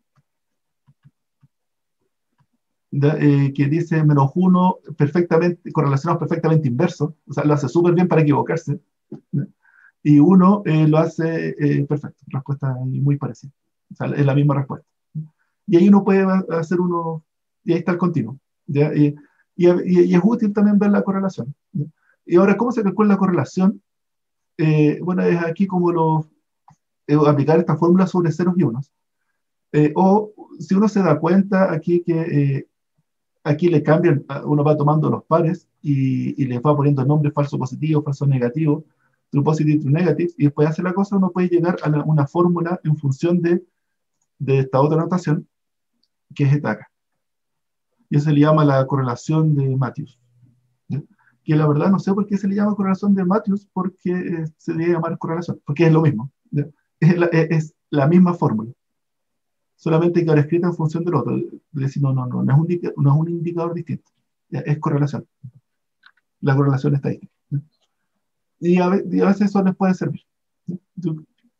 [SPEAKER 1] Eh, que dice menos uno perfectamente, correlacionados perfectamente inverso, o sea, lo hace súper bien para equivocarse, ¿no? Y uno eh, lo hace eh, perfecto, respuesta muy parecida, o sea, es la misma respuesta. Y ahí uno puede hacer uno, y ahí está el continuo, ¿ya? Y, y, y es útil también ver la correlación, ¿ya? Y ahora, ¿cómo se calcula la correlación? Eh, bueno, es aquí como lo, eh, aplicar esta fórmula sobre ceros y unos. Eh, o si uno se da cuenta aquí que eh, aquí le cambian, uno va tomando los pares y, y le va poniendo el nombre falso positivo, falso negativo, true positive, true negative, y después de hacer la cosa uno puede llegar a la, una fórmula en función de, de esta otra notación, que es esta acá. Y eso se le llama la correlación de Matthews. ¿Sí? Que la verdad no sé por qué se le llama correlación de Matthews, porque eh, se debe llamar correlación, porque es lo mismo. ¿Sí? Es, la, es la misma fórmula. Solamente que ahora escrita en función del otro. Es decir, no, no, no, no es un, no es un indicador distinto. ¿Ya? Es correlación. La correlación estadística. ¿Sí? Y, a veces, y a veces eso les puede servir. ¿Sí?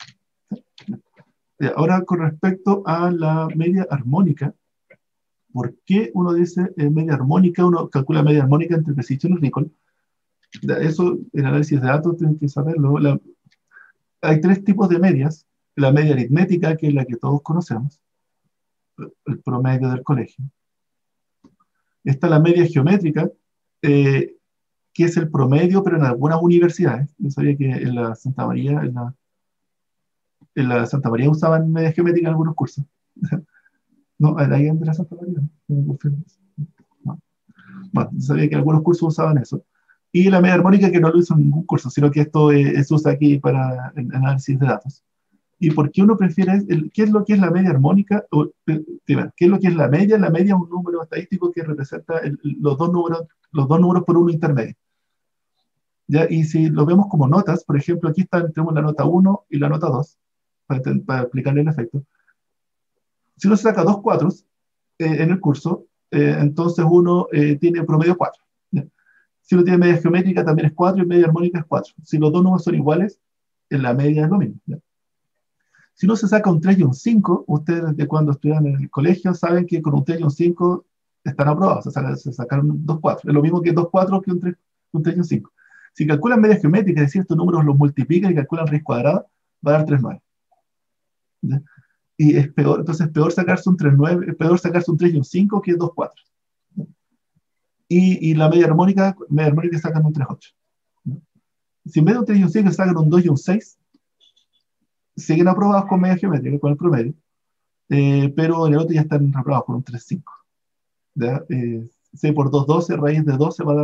[SPEAKER 1] ¿Sí? Ahora, con respecto a la media armónica, ¿por qué uno dice eh, media armónica? Uno calcula media armónica entre Precision y Recall. Eso, en análisis de datos, tienen que saberlo. La, hay tres tipos de medias. La media aritmética, que es la que todos conocemos, el promedio del colegio. Está la media geométrica, eh, que es el promedio, pero en algunas universidades. Yo sabía que en la Santa María, en la, en la Santa María usaban media geométrica en algunos cursos. No, ahí en la Santa María. No. Bueno, yo sabía que algunos cursos usaban eso. Y la media armónica, que no lo uso en ningún curso, sino que esto eh, se usa aquí para el análisis de datos. ¿Y por qué uno prefiere, el, qué es lo que es la media armónica? O, eh, ¿qué es lo que es la media? La media es un número estadístico que representa el, los, dos números, los dos números por uno intermedio. ¿Ya? Y si lo vemos como notas, por ejemplo, aquí está, tenemos la nota uno y la nota dos, para, para explicarle el efecto. Si uno saca dos cuatros eh, en el curso, eh, entonces uno eh, tiene promedio cuatro. ¿Ya? Si uno tiene media geométrica, también es cuatro y media armónica es cuatro. Si los dos números son iguales, en la media es lo mismo. ¿Ya? Si uno se saca un tres y un cinco, ustedes de cuando estudian en el colegio saben que con un tres y un cinco están aprobados, se, sacan, se sacaron dos cuatro. Es lo mismo que dos cuatro que un tres, un tres y un cinco. Si calculan media geométrica, es decir, estos números los multiplican y calculan raíz cuadrada, va a dar tres nueve. ¿Ya? Y es peor, entonces es peor sacarse un tres nueve, es peor sacarse un tres y un cinco que dos cuatro. Y, y la media armónica, media armónica sacan un tres ocho. ¿Ya? Si en vez de un tres y un cinco sacan un dos y un seis, siguen aprobados con media geométrica, con el promedio, eh, pero en el otro ya están aprobados con un tres cinco. ¿Ya? Eh, C por dos, doce, raíz de doce va a dar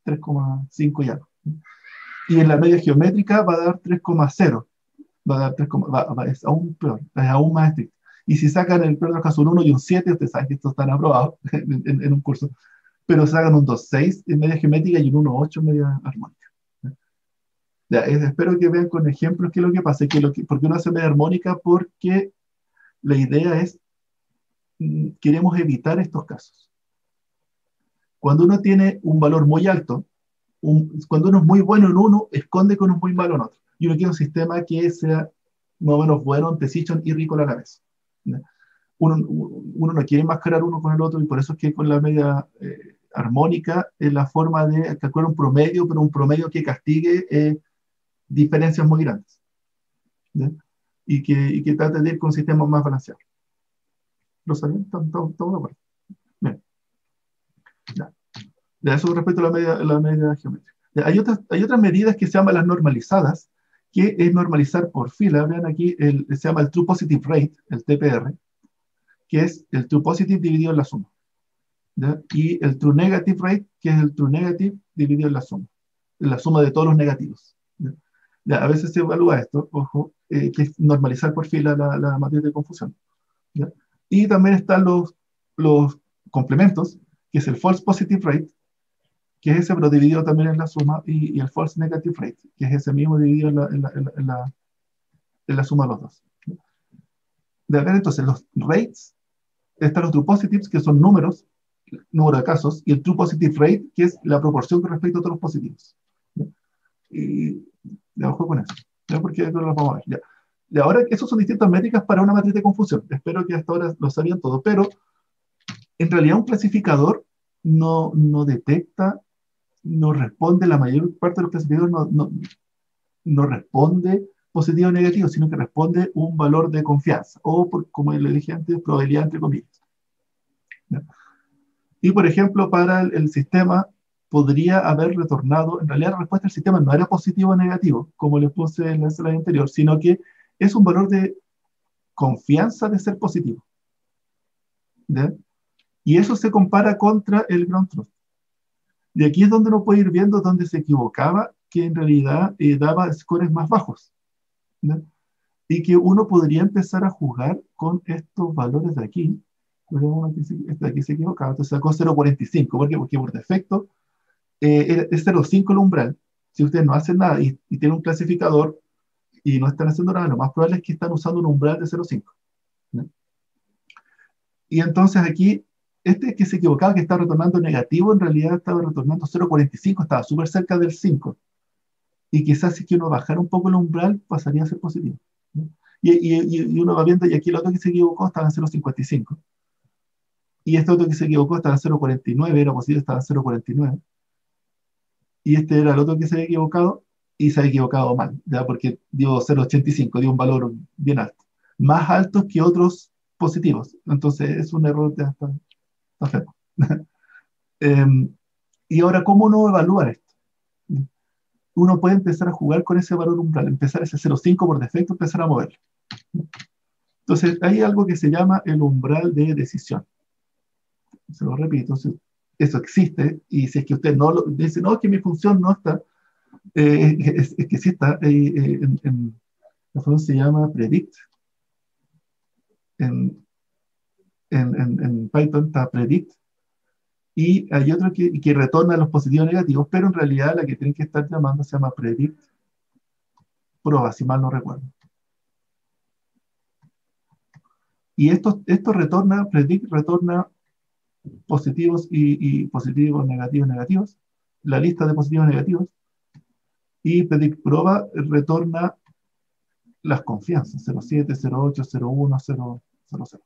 [SPEAKER 1] tres coma cinco y algo. Y en la media geométrica va a dar tres coma cero. Va a dar tres, va, va, es aún peor, es aún más estricto. Y si sacan el peor caso un uno y un siete, ustedes saben que estos están aprobados en, en, en un curso, pero sacan un dos coma seis en media geométrica y un uno coma ocho en media armónica. Ya, es, espero que vean con ejemplos qué es lo que pasa, que lo que, porque uno hace media armónica, porque la idea es, mm, queremos evitar estos casos. Cuando uno tiene un valor muy alto, un, cuando uno es muy bueno en uno, esconde que uno es muy malo en otro. Y uno quiere un sistema que sea más o menos bueno en precision y rico a la vez. Uno, uno no quiere enmascarar uno con el otro, y por eso es que con la media eh, armónica es la forma de calcular un promedio, pero un promedio que castigue eh, diferencias muy grandes. ¿Sí? Y, que, y que trate de ir con un sistema más balanceado. ¿Lo saben? ¿Estamos de acuerdo? Bien. Ya. Ya, eso respecto a la media, la media geométrica. Ya, hay, otras, hay otras medidas que se llaman las normalizadas, que es normalizar por fila. Vean aquí, el, se llama el True Positive Rate, el T P R, que es el True Positive dividido en la suma. ¿Ya? Y el True Negative Rate, que es el True Negative dividido en la suma, en la suma de todos los negativos. ¿Ya? Ya, a veces se evalúa esto, ojo, eh, que es normalizar por fila la, la matriz de confusión. ¿Ya? Y también están los, los complementos, que es el False Positive Rate, que es ese, pero dividido también en la suma, y, y el False Negative Rate, que es ese mismo dividido en la, en la, en la, en la, en la suma de los dos. De ver, entonces, los rates, están los True Positives, que son números, número de casos, y el True Positive Rate, que es la proporción con respecto a todos los positivos. ¿Ya? Y ya ojo con eso, ¿ya? Porque no lo vamos a ver. Ya. Y ahora, esos son distintas métricas para una matriz de confusión. Espero que hasta ahora lo sabían todo, pero en realidad un clasificador no, no detecta, no responde, la mayor parte de los clasificadores no, no, no responde positivo o negativo, sino que responde un valor de confianza, o por, como le dije antes, probabilidad entre comillas. ¿Ya? Y por ejemplo, para el, el sistema podría haber retornado, en realidad la respuesta del sistema no era positivo o negativo, como les puse en la slide anterior, sino que es un valor de confianza de ser positivo. ¿Ya? Y eso se compara contra el ground truth. Y aquí es donde uno puede ir viendo dónde se equivocaba, que en realidad eh, daba scores más bajos. ¿Ya? Y que uno podría empezar a jugar con estos valores de aquí. Este de aquí se equivocaba, entonces sacó cero coma cuarenta y cinco. ¿Por qué? Porque por defecto eh, es cero coma cinco el umbral. Si ustedes no hacen nada y, y tienen un clasificador y no están haciendo nada, lo más probable es que están usando un umbral de cero coma cinco. ¿Ya? Y entonces aquí, este que se equivocaba, que estaba retornando negativo, en realidad estaba retornando cero coma cuarenta y cinco, estaba súper cerca del cinco. Y quizás si que uno bajara un poco el umbral, pasaría a ser positivo. ¿No? Y, y, y uno va viendo, y aquí el otro que se equivocó estaba en cero coma cincuenta y cinco. Y este otro que se equivocó estaba en cero coma cuarenta y nueve, era posible, estaba en cero coma cuarenta y nueve. Y este era el otro que se había equivocado, y se había equivocado mal, ¿ya? Porque dio cero coma ochenta y cinco, dio un valor bien alto. Más alto que otros positivos. Entonces es un error de hasta, hasta feo. eh, y ahora, ¿cómo uno evalúa esto? Uno puede empezar a jugar con ese valor umbral, empezar ese cero coma cinco por defecto, empezar a moverlo. Entonces, hay algo que se llama el umbral de decisión. Se lo repito, eso existe, y si es que usted no lo dice, no, que mi función no está, eh, es, es que sí está, eh, eh, en, en, la función se llama predict. En, en, en, en Python está predict, y hay otro que, que retorna los positivos y negativos, pero en realidad la que tienen que estar llamando se llama predict proba, si mal no recuerdo. Y esto, esto retorna, predict retorna positivos y, y positivos, negativos, negativos, la lista de positivos y negativos, y predict proba retorna las confianzas, cero coma siete, cero coma ocho, cero coma uno, cero coma cero.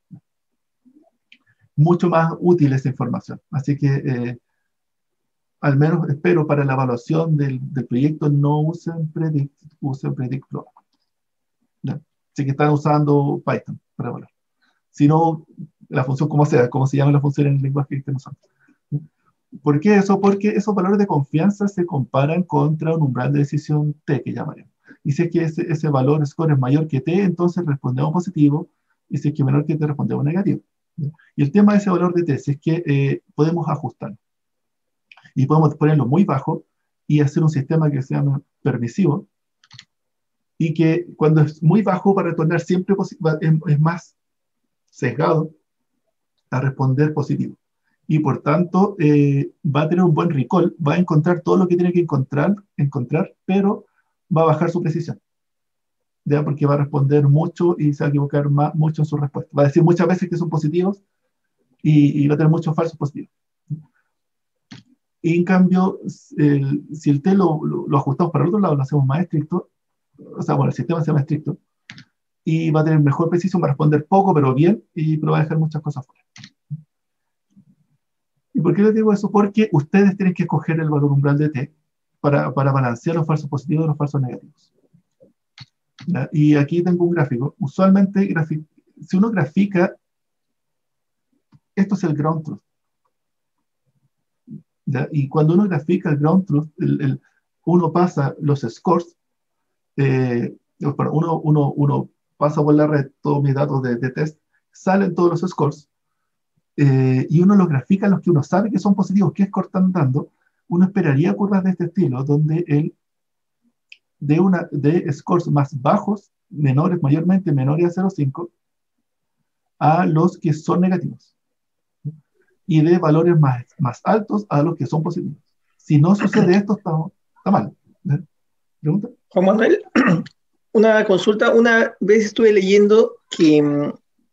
[SPEAKER 1] Mucho más útil esa información. Así que, eh, al menos espero para la evaluación del, del proyecto, no usen predict, usen predict proba. ¿Ya? Así que están usando Python para evaluar. Si no, la función como sea, como se llama la función en el lenguaje que estén usando. ¿Por qué eso? Porque esos valores de confianza se comparan contra un umbral de decisión T, que llamaremos. Y si es que ese, ese valor score es mayor que T, entonces respondemos positivo, y si es que es menor que T, respondemos negativo. ¿Ya? Y el tema de ese valor de T es que eh, podemos ajustarlo. Y podemos ponerlo muy bajo y hacer un sistema que sea permisivo, y que cuando es muy bajo va a retornar siempre es, es más sesgado a responder positivo. Y por tanto eh, va a tener un buen recall, va a encontrar todo lo que tiene que encontrar, encontrar pero va a bajar su precisión, ¿ya? Porque va a responder mucho y se va a equivocar más, mucho en su respuesta. Va a decir muchas veces que son positivos y, y va a tener muchos falsos positivos. Y en cambio, el, si el test lo, lo, lo ajustamos para el otro lado, lo hacemos más estricto, o sea, bueno, el sistema se llama estricto, y va a tener mejor precisión, va a responder poco, pero bien, y, pero va a dejar muchas cosas fuera. ¿Y por qué les digo eso? Porque ustedes tienen que escoger el valor umbral de T para, para balancear los falsos positivos y los falsos negativos. ¿Ya? Y aquí tengo un gráfico. Usualmente, grafi si uno grafica, esto es el ground truth. ¿Ya? Y cuando uno grafica el ground truth, el, el, uno pasa los scores, eh, uno, uno, uno pasa por la red todos mis datos de, de test, salen todos los scores, eh, y uno los grafica los que uno sabe que son positivos, qué score están dando. Uno esperaría curvas de este estilo, donde el de, una, de scores más bajos, menores, mayormente menores a cero punto cinco, a los que son negativos, y de valores más, más altos a los que son positivos. Si no sucede esto, está, está mal. ¿Pregunta?
[SPEAKER 5] Juan Manuel, una consulta. Una vez estuve leyendo que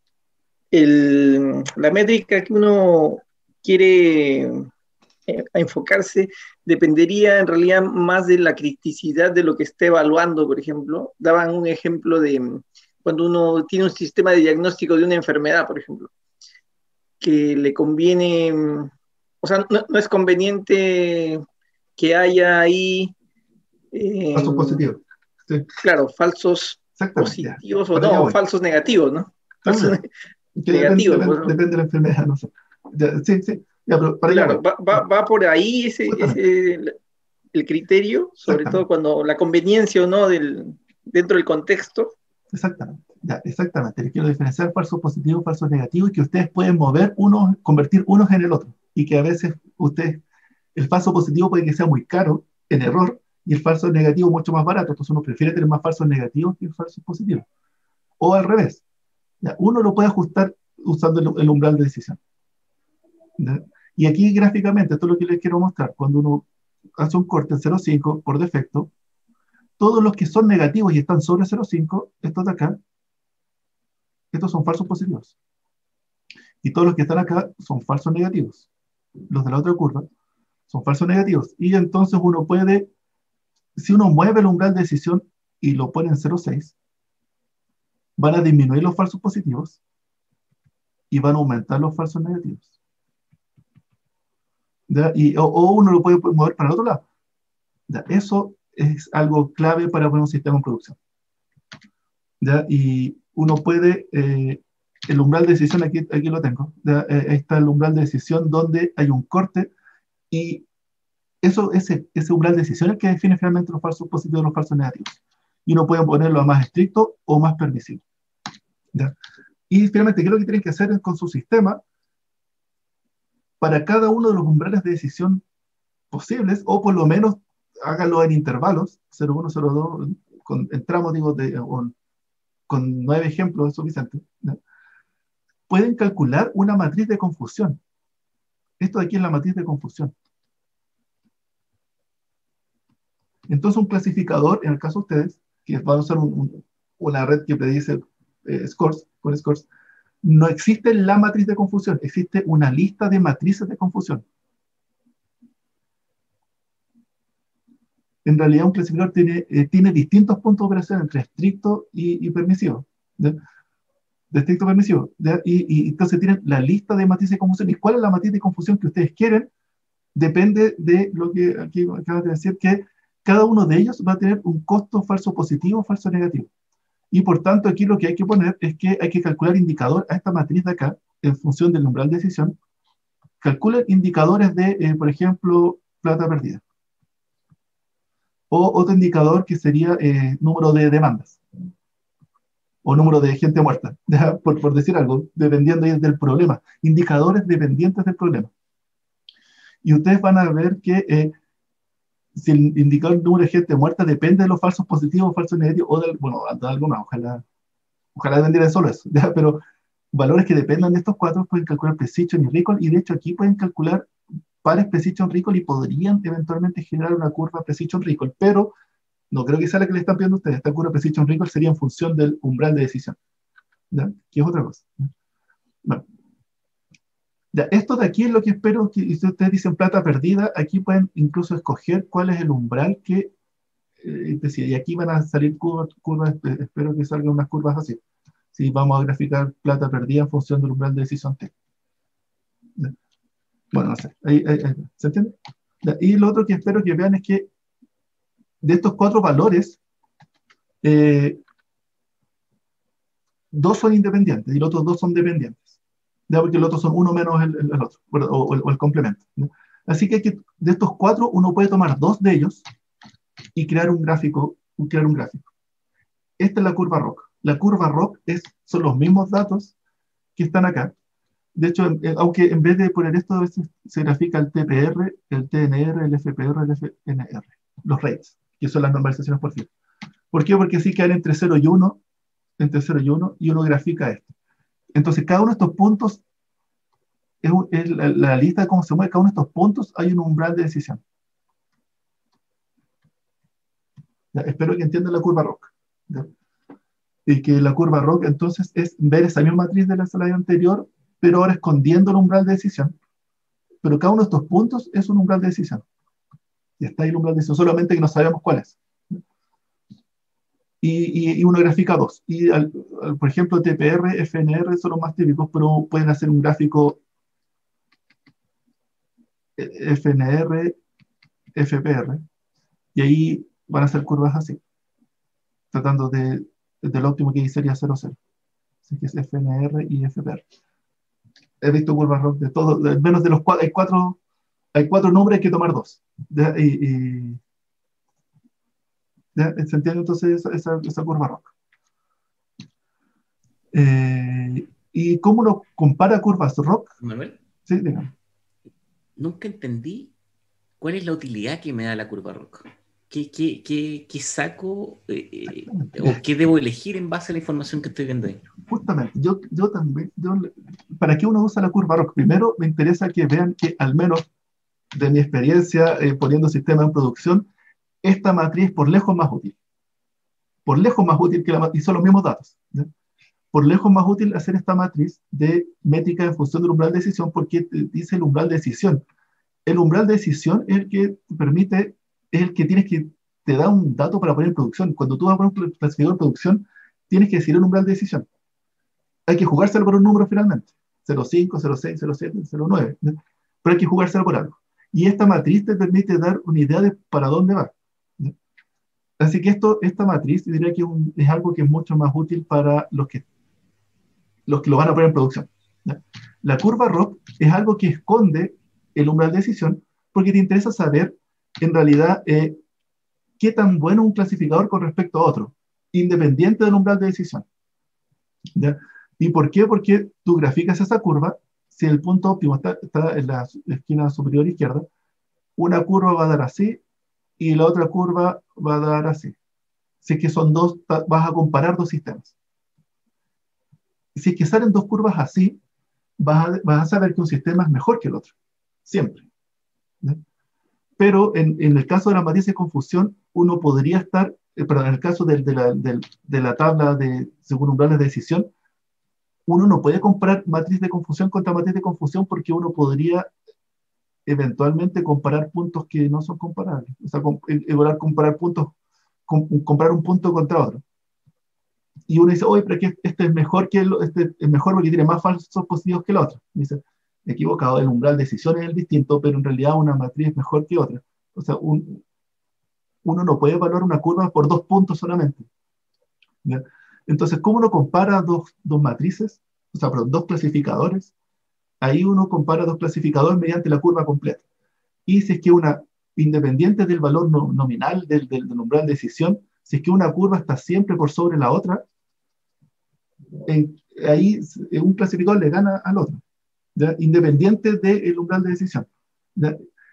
[SPEAKER 5] el, la métrica que uno quiere eh, enfocarse dependería en realidad más de la criticidad de lo que esté evaluando. Por ejemplo, daban un ejemplo de cuando uno tiene un sistema de diagnóstico de una enfermedad, por ejemplo, que le conviene, o sea, no, no es conveniente que haya ahí eh,
[SPEAKER 1] falsos positivos. Sí.
[SPEAKER 5] Claro, falsos positivos ya, o no, falsos negativos, ¿no? Falsos
[SPEAKER 1] ah, ne negativos. Depende, bueno. depende de la enfermedad, no sé. Ya, sí, sí. Ya, pero para
[SPEAKER 5] claro, va, va, va por ahí ese, ese el, el criterio, sobre todo cuando la conveniencia o no del, dentro del contexto.
[SPEAKER 1] Exactamente. Ya, exactamente. Les quiero diferenciar falsos positivos, falsos negativos, y que ustedes pueden mover unos, convertir unos en el otro. Y que a veces ustedes, el falso positivo puede que sea muy caro en error, y el falso negativo mucho más barato. Entonces uno prefiere tener más falsos negativos que falsos positivos. O al revés. ¿Ya? Uno lo puede ajustar usando el, el umbral de decisión. ¿Ya? Y aquí gráficamente, esto es lo que les quiero mostrar. Cuando uno hace un corte en cero punto cinco por defecto, todos los que son negativos y están sobre cero punto cinco, estos de acá, estos son falsos positivos. Y todos los que están acá son falsos negativos. Los de la otra curva son falsos negativos. Y entonces uno puede, si uno mueve el umbral de decisión y lo pone en cero punto seis, van a disminuir los falsos positivos y van a aumentar los falsos negativos. ¿Ya? Y, o, o uno lo puede mover para el otro lado. ¿Ya? Eso es algo clave para poner un sistema en producción. ¿Ya? Y uno puede, eh, el umbral de decisión, aquí, aquí lo tengo, ¿ya? Eh, está el umbral de decisión donde hay un corte, y eso, ese, ese umbral de decisión es el que define finalmente los falsos positivos y los falsos negativos. Y uno puede ponerlo a más estricto o más permisivo. ¿Ya? Y finalmente, ¿qué es lo que tienen que hacer con su sistema? Para cada uno de los umbrales de decisión posibles, o por lo menos háganlo en intervalos, cero uno, cero dos, con, en tramos, digo, de, on, con nueve ejemplos es suficiente, ¿no? Pueden calcular una matriz de confusión. Esto de aquí es la matriz de confusión. Entonces un clasificador, en el caso de ustedes, que van a usar un, un, una red que predice eh, scores, con scores, no existe la matriz de confusión, existe una lista de matrices de confusión. En realidad un clasificador tiene, eh, tiene distintos puntos de operación entre estricto y, y permisivo. ¿Ya? De estricto permisivo. ¿Ya? Y, y entonces tienen la lista de matrices de confusión. ¿Y cuál es la matriz de confusión que ustedes quieren? Depende de lo que aquí acabas de decir, que cada uno de ellos va a tener un costo falso positivo o falso negativo. Y por tanto aquí lo que hay que poner es que hay que calcular indicador a esta matriz de acá, en función del umbral de decisión. Calculen indicadores de, eh, por ejemplo, plata perdida. O otro indicador que sería eh, número de demandas. O número de gente muerta, por, por decir algo, dependiendo del problema. Indicadores dependientes del problema. y ustedes van a ver que eh, si el indicador del número de gente muerta depende de los falsos positivos, falsos negativos, o del, bueno, de algo más, ojalá, ojalá dependiera de solo eso, ¿ya? Pero valores que dependan de estos cuatro pueden calcular precision y recall, y de hecho aquí pueden calcular pares precision recall y podrían eventualmente generar una curva precision recall, pero no creo que sea la que le están pidiendo a ustedes. Esta curva precision recall sería en función del umbral de decisión, ¿ya? Que es otra cosa. Bueno. Ya, esto de aquí es lo que espero que, y si ustedes dicen plata perdida, aquí pueden incluso escoger cuál es el umbral que, eh, decir, y aquí van a salir curvas, curvas, espero que salgan unas curvas así. Si vamos a graficar plata perdida en función del umbral de decisión T. ¿Ya? Bueno, no sé, ahí, ahí, ahí, ¿se entiende? ¿Ya? Y lo otro que espero que vean es que de estos cuatro valores, eh, dos son independientes y los otros dos son dependientes. ¿Ya? Porque los otros son uno menos el, el, el otro, o, o, el, o el complemento, ¿no? Así que, que de estos cuatro uno puede tomar dos de ellos y crear un gráfico, crear un gráfico. Esta es la curva R O C. La curva R O C es, son los mismos datos que están acá. De hecho, eh, aunque en vez de poner esto, a veces se grafica el T P R, el T N R, el F P R, el F N R, los rates, que son las normalizaciones por fila. ¿Por qué? Porque sí quedan entre cero y uno, entre cero y uno, y uno grafica esto. Entonces, cada uno de estos puntos, es, un, es la, la lista de cómo se mueve, cada uno de estos puntos hay un umbral de decisión. Ya, espero que entiendan la curva R O C. ¿Ya? Y que la curva R O C, entonces, es ver esa misma matriz de la slide anterior, pero ahora escondiendo el umbral de decisión. Pero cada uno de estos puntos es un umbral de decisión. Y está ahí el umbral de decisión, solamente que no sabemos cuál es. Y, y, y uno grafica dos. Y, al, al, por ejemplo, T P R, F N R son los más típicos, pero pueden hacer un gráfico F N R, F P R, y ahí van a ser curvas así, tratando de, del óptimo que sería cero, cero. Así que es F N R y F P R. He visto curvas R O C de todo, de menos de los cuatro, hay cuatro, hay cuatro nombres, hay que tomar dos. ¿Ya? Y, y, ¿ya? ¿Se entiende entonces esa, esa, esa curva R O C? Eh, ¿Y cómo lo compara curvas R O C?
[SPEAKER 6] Manuel,
[SPEAKER 1] sí, dígame.
[SPEAKER 6] Nunca entendí cuál es la utilidad que me da la curva R O C. ¿Qué, qué, qué, qué saco eh, o qué debo elegir en base a la información que estoy viendo ahí?
[SPEAKER 1] Justamente, yo, yo también, yo, ¿para qué uno usa la curva R O C? Primero, me interesa que vean que, al menos de mi experiencia eh, poniendo sistemas en producción, esta matriz por lejos más útil. Por lejos más útil que la matriz, y son los mismos datos, ¿sí? Por lejos más útil hacer esta matriz de métrica en función del umbral de decisión, porque te dice el umbral de decisión. El umbral de decisión es el que te permite, es el que tienes que, te da un dato para poner en producción. Cuando tú vas a poner un clasificador en producción, tienes que decir el umbral de decisión. Hay que jugárselo por un número finalmente. cero cinco, cero seis, cero siete, cero nueve. ¿No? Pero hay que jugárselo por algo. Y esta matriz te permite dar una idea de para dónde va. ¿No? Así que esto, esta matriz, yo diría que es, un, es algo que es mucho más útil para los que, los que lo van a poner en producción. ¿No? La curva R O C es algo que esconde el umbral de decisión porque te interesa saber, en realidad, eh, qué tan bueno es un clasificador con respecto a otro, independiente del umbral de decisión. ¿Ya? ¿Y por qué? Porque tú graficas esa curva, si el punto óptimo está, está en la esquina superior izquierda, una curva va a dar así y la otra curva va a dar así. Si es que son dos, vas a comparar dos sistemas. Si es que salen dos curvas así, vas a, vas a saber que un sistema es mejor que el otro, siempre. ¿No? Pero en, en el caso de la matriz de confusión, uno podría estar, eh, perdón, en el caso de, de, la, de, de la tabla de según umbrales de decisión, uno no puede comparar matriz de confusión contra matriz de confusión porque uno podría eventualmente comparar puntos que no son comparables. O sea, comparar, comparar puntos, com, comparar un punto contra otro. Y uno dice, oye, pero que este es mejor que el, este es mejor porque tiene más falsos positivos que el otro. Y dice, equivocado, el umbral de decisión es el distinto, pero en realidad una matriz es mejor que otra. O sea, un, uno no puede evaluar una curva por dos puntos solamente. ¿Ya? Entonces, ¿cómo uno compara dos, dos matrices? O sea, perdón, dos clasificadores. Ahí uno compara dos clasificadores mediante la curva completa. Y si es que una, independiente del valor no, nominal del, del, del umbral de decisión, si es que una curva está siempre por sobre la otra, en, ahí un clasificador le gana al otro, ¿ya? Independiente del umbral de decisión. ¿Ya?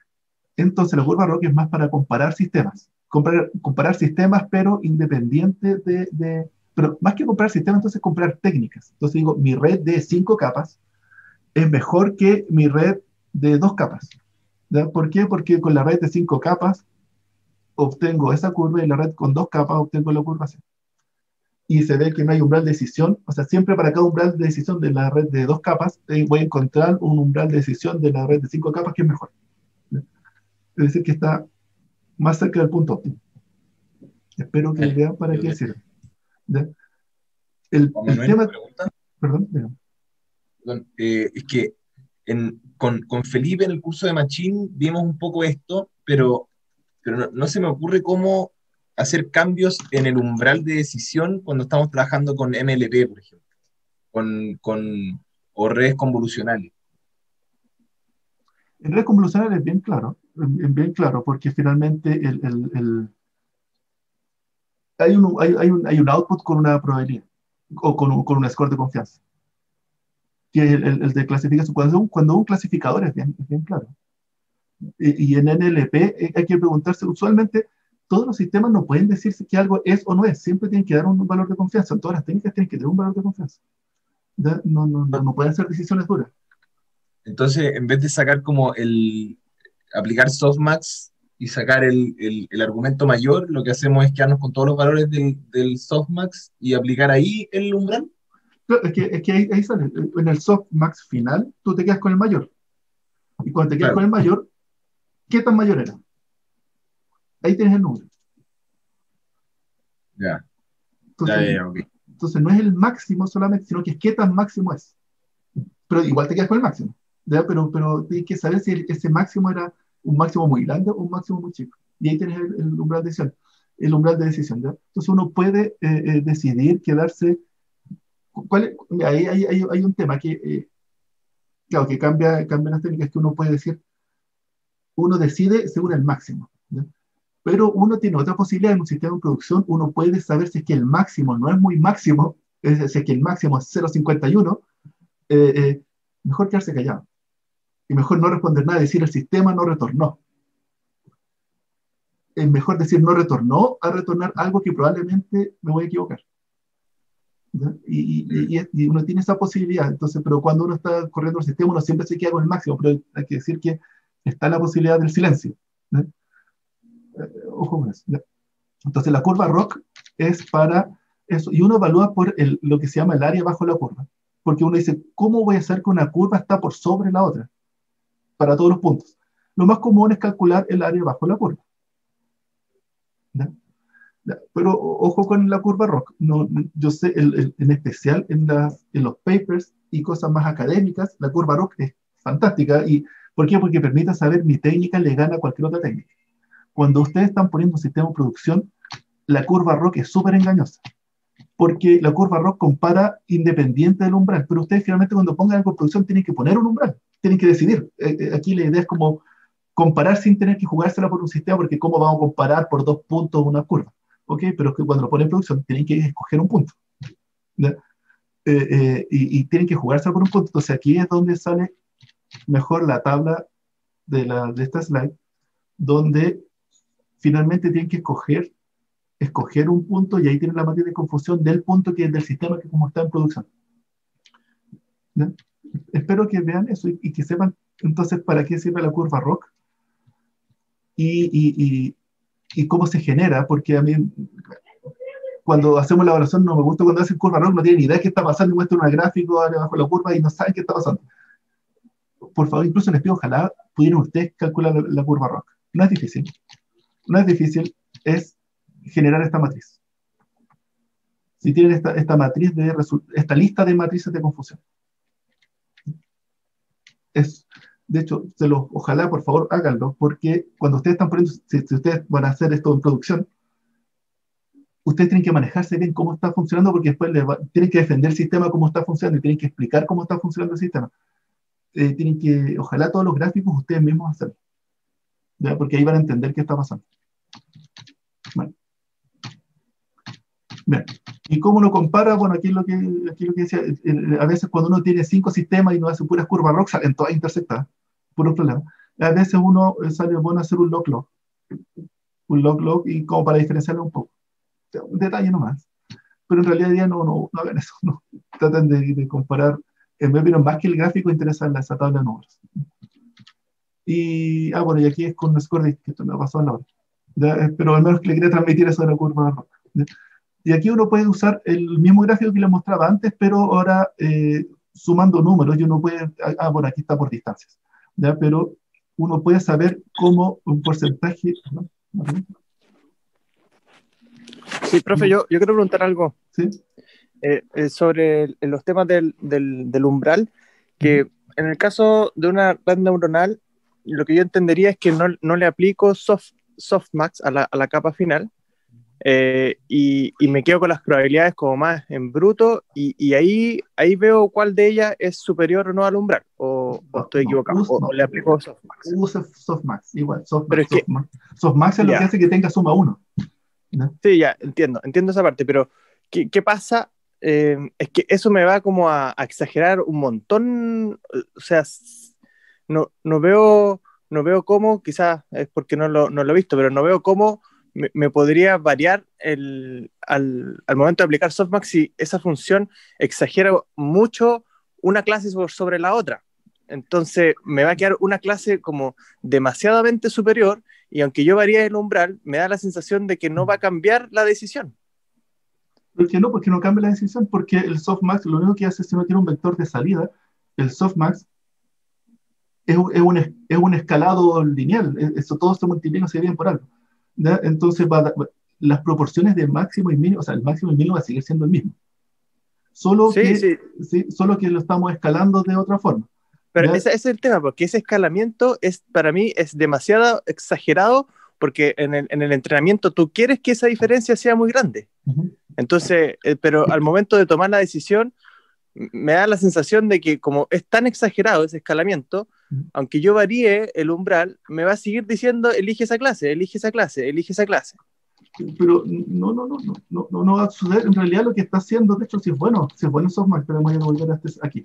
[SPEAKER 1] Entonces la curva ROC es más para comparar sistemas. Comparar, comparar sistemas, pero independientes de, de... Pero más que comparar sistemas, entonces comparar técnicas. Entonces digo, mi red de cinco capas es mejor que mi red de dos capas. ¿Ya? ¿Por qué? Porque con la red de cinco capas obtengo esa curva y la red con dos capas obtengo la curva C. Y se ve que no hay umbral de decisión, o sea, siempre para cada umbral de decisión de la red de dos capas, eh, voy a encontrar un umbral de decisión de la red de cinco capas que es mejor. ¿Ya? Es decir, que está más cerca del punto óptimo. Espero que
[SPEAKER 6] Vale,
[SPEAKER 1] vean para
[SPEAKER 6] creo
[SPEAKER 1] qué
[SPEAKER 6] que-
[SPEAKER 1] sirve. ¿Ya? El,
[SPEAKER 7] Juan
[SPEAKER 1] el
[SPEAKER 7] Manuel,
[SPEAKER 1] tema...
[SPEAKER 7] una pregunta.
[SPEAKER 1] Perdón, dígame.
[SPEAKER 7] Perdón, eh, es que en- con, con Felipe en el curso de Machine vimos un poco esto, pero, pero no, no se me ocurre cómo hacer cambios en el umbral de decisión cuando estamos trabajando con M L P, por ejemplo, con, con, o redes convolucionales.
[SPEAKER 1] En red convolucional es bien claro, es bien claro, porque finalmente el, el, el, hay, un, hay, hay, un, hay un output con una probabilidad, o con un, con un score de confianza, que es el, el, el de clasificación. Cuando un, cuando un clasificador es bien, es bien claro. Y, y en N L P hay que preguntarse, usualmente todos los sistemas no pueden decirse que algo es o no es, siempre tienen que dar un valor de confianza, en todas las técnicas tienen que tener un valor de confianza. ¿Ya? No, no, no, no pueden ser decisiones duras.
[SPEAKER 7] Entonces, en vez de sacar como el, aplicar softmax y sacar el, el, el argumento mayor, lo que hacemos es quedarnos con todos los valores del, del softmax y aplicar ahí el umbral.
[SPEAKER 1] Claro, es que, es que ahí, ahí sale, en el softmax final, tú te quedas con el mayor. Y cuando te quedas
[SPEAKER 7] Claro.
[SPEAKER 1] con el mayor, ¿qué tan mayor era? Ahí tienes el número.
[SPEAKER 7] Ya,
[SPEAKER 1] Entonces,
[SPEAKER 7] ya, ya, ok.
[SPEAKER 1] entonces no es el máximo solamente, sino que es qué tan máximo es. Pero igual te quedas con el máximo. ¿Ya? Pero, pero tienes que saber si el- ese máximo era un máximo muy grande o un máximo muy chico. Y ahí tienes el, el umbral de decisión. El umbral de decisión. ¿Ya? Entonces uno puede eh, eh, decidir quedarse. ¿Cuál es? Mira, ahí hay, hay, hay un tema que, eh, claro, que cambia, cambia las técnicas, que uno puede decir, uno decide según el máximo. ¿Ya? Pero uno tiene otra posibilidad en un sistema de producción, uno puede saber si es que el máximo no es muy máximo, es decir, si es que el máximo es cero coma cincuenta y uno, eh, eh, mejor quedarse callado. Y mejor no responder nada, decir el sistema no retornó. Es mejor decir no retornó a retornar algo que probablemente me voy a equivocar. ¿Ya? Y, y, y, y uno tiene esa posibilidad. Entonces, pero cuando uno está corriendo el sistema, uno siempre se queda con el máximo, pero hay que decir que está la posibilidad del silencio. ¿Ya? Ojo con eso. ¿Ya? Entonces la curva ROC es para eso, y uno evalúa por el, lo que se llama el área bajo la curva, porque uno dice, ¿cómo voy a hacer que una curva está por sobre la otra? Para todos los puntos. Lo más común es calcular el área bajo la curva. ¿Ya? ¿Ya? Pero ojo con la curva ROC. No, yo sé, el, el, en especial en, las, en los papers y cosas más académicas, la curva ROC es fantástica. Y, ¿por qué? Porque permite saber mi técnica le gana a cualquier otra técnica. Cuando ustedes están poniendo un sistema de producción, la curva ROC es súper engañosa, porque la curva ROC compara independiente del umbral, pero ustedes finalmente cuando pongan algo en producción tienen que poner un umbral, tienen que decidir. Eh, eh, aquí la idea es como comparar sin tener que jugársela por un sistema, porque ¿cómo vamos a comparar por dos puntos una curva? ¿Ok? Pero es que cuando lo ponen en producción tienen que escoger un punto. ¿Ya? Eh, eh, y, y tienen que jugársela por un punto. Entonces aquí es donde sale mejor la tabla de, la, de esta slide, donde finalmente tienen que escoger, escoger un punto y ahí tienen la matriz de confusión del punto que es del sistema que como está en producción. ¿Ya? Espero que vean eso y, y que sepan entonces para qué sirve la curva ROC y, y, y, y cómo se genera, porque a mí cuando hacemos la evaluación no me gusta cuando hacen curva ROC, no tienen ni idea de qué está pasando y muestran un gráfico abajo de la curva y no saben qué está pasando. Por favor, incluso les pido, ojalá pudieran ustedes calcular la, la curva ROC. No es difícil. No es difícil, es generar esta matriz. Si tienen esta, esta matriz de esta lista de matrices de confusión. Es, de hecho, se los, ojalá por favor háganlo, porque cuando ustedes están poniendo, si, si ustedes van a hacer esto en producción, ustedes tienen que manejarse bien cómo está funcionando, porque después les va, tienen que defender el sistema cómo está funcionando y tienen que explicar cómo está funcionando el sistema. Eh, tienen que, ojalá todos los gráficos ustedes mismos hacerlo, ¿ya? Porque ahí van a entender qué está pasando. Bueno. Bien. ¿Y cómo lo compara? Bueno, aquí es lo que, aquí lo que decía, a veces cuando uno tiene cinco sistemas y no hace puras curvas ROC, salen todas intersectadas, puros problemas. A veces uno eh, sale bueno hacer un log-log, un log-log y como para diferenciarlo un poco. Un detalle nomás. Pero en realidad ya no, no, no hagan eso, no. Tratan de, de comparar, en vez de más que el gráfico, interesa la, esa tabla de números. Y, ah, bueno, y aquí es con Score, que esto me pasó a la hora. ¿Ya? Pero al menos que le quería transmitir eso de la curva de Roca. ¿Ya? Y aquí uno puede usar el mismo gráfico que le mostraba antes, pero ahora eh, sumando números, y uno puede, ah, bueno, aquí está por distancias, ¿ya? Pero uno puede saber cómo un porcentaje, ¿no?
[SPEAKER 3] Sí, profe, yo, yo quiero preguntar algo.
[SPEAKER 1] ¿Sí?
[SPEAKER 3] Eh, eh, sobre el- los temas del, del, del umbral, que en el caso de una red neuronal, lo que yo entendería es que no, no le aplico soft, softmax a la, a la capa final, eh, y, y me quedo con las probabilidades como más en bruto, y, y ahí, ahí veo cuál de ellas es superior o no al umbral, o, o
[SPEAKER 1] No,
[SPEAKER 3] estoy
[SPEAKER 1] no,
[SPEAKER 3] equivocado,
[SPEAKER 1] us-
[SPEAKER 3] o,
[SPEAKER 1] no.
[SPEAKER 3] o le aplico softmax.
[SPEAKER 1] Usa Softmax, igual, Softmax.
[SPEAKER 3] Pero es que-
[SPEAKER 1] Softmax, Softmax es lo
[SPEAKER 3] Ya.
[SPEAKER 1] que hace que tenga suma uno. ¿No?
[SPEAKER 3] Sí, ya, entiendo, entiendo esa parte, pero ¿qué, qué pasa? Eh, es que eso me va como a, a exagerar un montón, eh, o sea, s- no, no veo, no veo cómo, quizás es porque no lo, no lo he visto, pero no veo cómo me, me podría variar el, al, al momento de aplicar softmax si esa función exagera mucho una clase sobre, sobre la otra. Entonces me va a quedar una clase como demasiadamente superior, y aunque yo varíe el umbral, me da la sensación de que no va a cambiar la decisión.
[SPEAKER 1] ¿Por qué no? Porque no cambia la decisión, porque el softmax lo único que hace si no tiene un vector de salida, el softmax es, un- es, un, es es un escalado lineal, es- eso todo se multiplica, se divide por algo. ¿Ya? Entonces va a dar- las proporciones de máximo y mínimo, o sea, el máximo y mínimo va a seguir siendo el mismo. Solo,
[SPEAKER 3] Sí,
[SPEAKER 1] que,
[SPEAKER 3] sí,
[SPEAKER 1] sí, solo que lo estamos escalando de otra forma.
[SPEAKER 3] pero
[SPEAKER 1] ¿Ya?
[SPEAKER 3] ese, ese es el tema, porque ese escalamiento es, para mí es demasiado exagerado, porque en el, en el entrenamiento tú quieres que esa diferencia sea muy grande.
[SPEAKER 1] Ujú.
[SPEAKER 3] Entonces, eh, pero al momento de tomar la decisión, m- me da la sensación de que como es tan exagerado ese escalamiento,
[SPEAKER 1] Ujú.
[SPEAKER 3] aunque yo varíe el umbral, me va a seguir diciendo, elige esa clase, elige esa clase, elige esa clase.
[SPEAKER 1] Pero no, no, no, no, no, no, no va a suceder. En realidad lo que está haciendo, de hecho, si es bueno, si es bueno el softmax, pero voy a volver a este, aquí.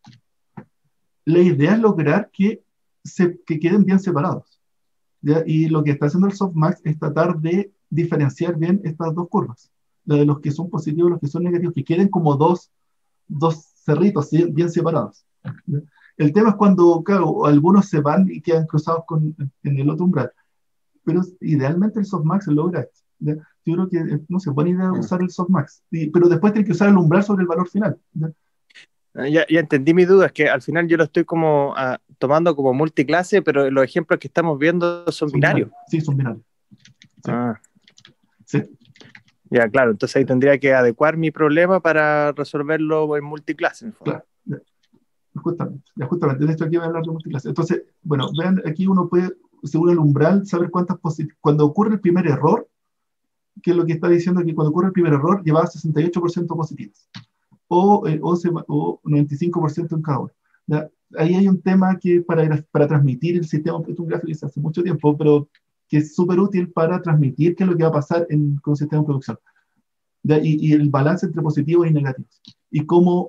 [SPEAKER 1] La idea es lograr que, se, que queden bien separados. ¿Ya? Y lo que está haciendo el softmax es tratar de diferenciar bien estas dos curvas, la de los que son positivos y los que son negativos, que queden como dos, dos cerritos, ¿sí? Bien separados. ¿Ya? El tema es cuando, claro, algunos se van y quedan cruzados con, en el otro umbral, pero idealmente el softmax logra esto. ¿Ya? Yo creo que, eh, no sé, buena idea usar el softmax, y, pero después tiene que usar el umbral sobre el valor final. ¿Ya?
[SPEAKER 3] Ah, Ya, ya entendí mi duda, es que al final yo lo estoy como ah, tomando como multiclase, pero los ejemplos que estamos viendo son
[SPEAKER 1] Son
[SPEAKER 3] binarios.
[SPEAKER 1] Sí, son binarios. Sí.
[SPEAKER 3] Ah,
[SPEAKER 1] Sí.
[SPEAKER 3] ya, claro, entonces ahí tendría que adecuar mi problema para resolverlo en multiclase, en el fondo.
[SPEAKER 1] Claro, ya. Justamente, ya justamente, de esto aquí voy a hablar de multiclase. Entonces, bueno, vean, aquí uno puede, según el umbral, saber cuántas posibilidades. Cuando ocurre el primer error, que es lo que está diciendo que cuando ocurre el primer error, llevaba sesenta y ocho por ciento positivos, o, eh, o, se- o noventa y cinco por ciento en cada uno. ¿Ya? Ahí hay un tema que para, para transmitir el sistema, es un gráfico que se hace mucho tiempo, pero que es súper útil para transmitir qué es lo que va a pasar en, con el sistema de producción. ¿Ya? Y, y el balance entre positivos y negativos. Y cómo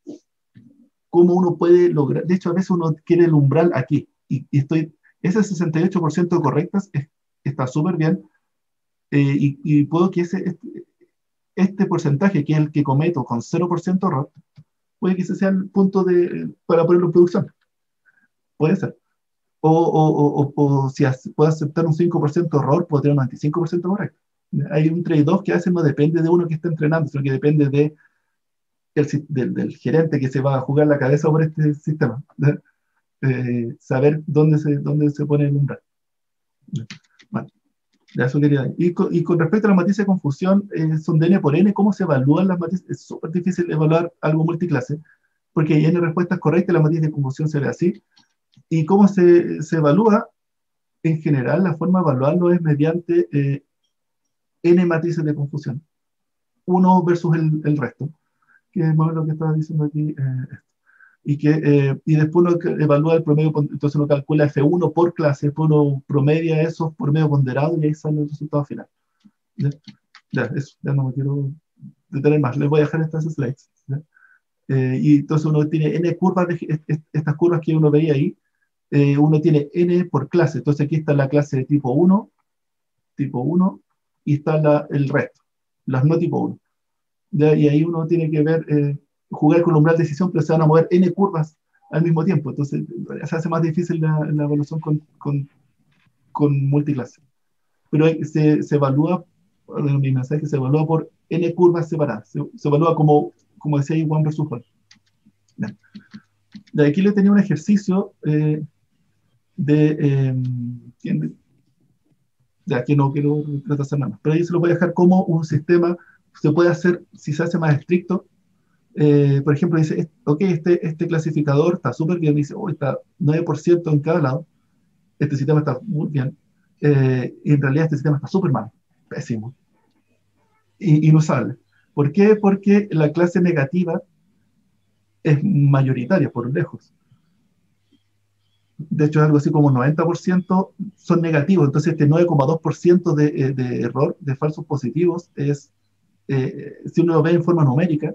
[SPEAKER 1] cómo uno puede lograr, de hecho a veces uno quiere el umbral aquí, y, y estoy, ese sesenta y ocho por ciento correctas es, está súper bien, eh, y, y puedo que ese, este, este porcentaje, que es el que cometo con cero por ciento error, puede que ese sea el punto de, para ponerlo en producción, puede ser. O, o, o, o si hace, puedo aceptar un cinco por ciento error, puedo tener un noventa y cinco por ciento correcto. Hay un trade-off que a veces no depende de uno que está entrenando, sino que depende de el, del, del gerente que se va a jugar la cabeza por este sistema. Eh, saber dónde se, dónde se pone el umbral. Bueno, ya eso quería. Y con, y con respecto a las matrices de confusión, eh, son de N por N, ¿cómo se evalúan las matrices? Es súper difícil evaluar algo multiclase, porque hay N respuestas correctas, la matriz de confusión se ve así. ¿Y cómo se, se evalúa? En general, la forma de evaluarlo es mediante eh, N matrices de confusión, uno versus el, el resto, que es más o menos lo que estaba diciendo aquí. Eh, y, que, eh, y después uno evalúa el promedio, entonces uno calcula F uno por clase, después uno promedia eso por medio ponderado y ahí sale el resultado final. Ya, ya, eso, ya no me quiero detener más, les voy a dejar estas slides. Eh, y entonces uno tiene N curvas, de, est, estas curvas que uno veía ahí, eh, uno tiene n por clase. Entonces aquí está la clase de tipo uno, tipo uno, y está la, el resto, las no tipo uno. ¿Ya? Y ahí uno tiene que ver, eh, jugar con el umbral de decisión, pero se van a mover n curvas al mismo tiempo. Entonces se hace más difícil la, la evaluación con, con, con multiclase. Pero hay- se, se evalúa, bueno, mi mensaje se evalúa por n curvas separadas. Se, se evalúa como, como decía ahí, one versus one. Bien. De aquí le tenía un ejercicio eh, de, eh, de, de aquí no quiero retrasar nada más, pero ahí se lo voy a dejar como un sistema, se puede hacer, si se hace más estricto, eh, por ejemplo, dice, ok, este, este clasificador está súper bien, dice, oh, está nueve por ciento en cada lado, este sistema está muy bien, eh, y en realidad este sistema está súper mal, pésimo, y, inusable. ¿Por qué? Porque la clase negativa es mayoritaria, por lejos. De hecho, es algo así como noventa por ciento son negativos, entonces este nueve coma dos por ciento de, eh, de error, de falsos positivos, es, eh, si uno lo ve en forma numérica,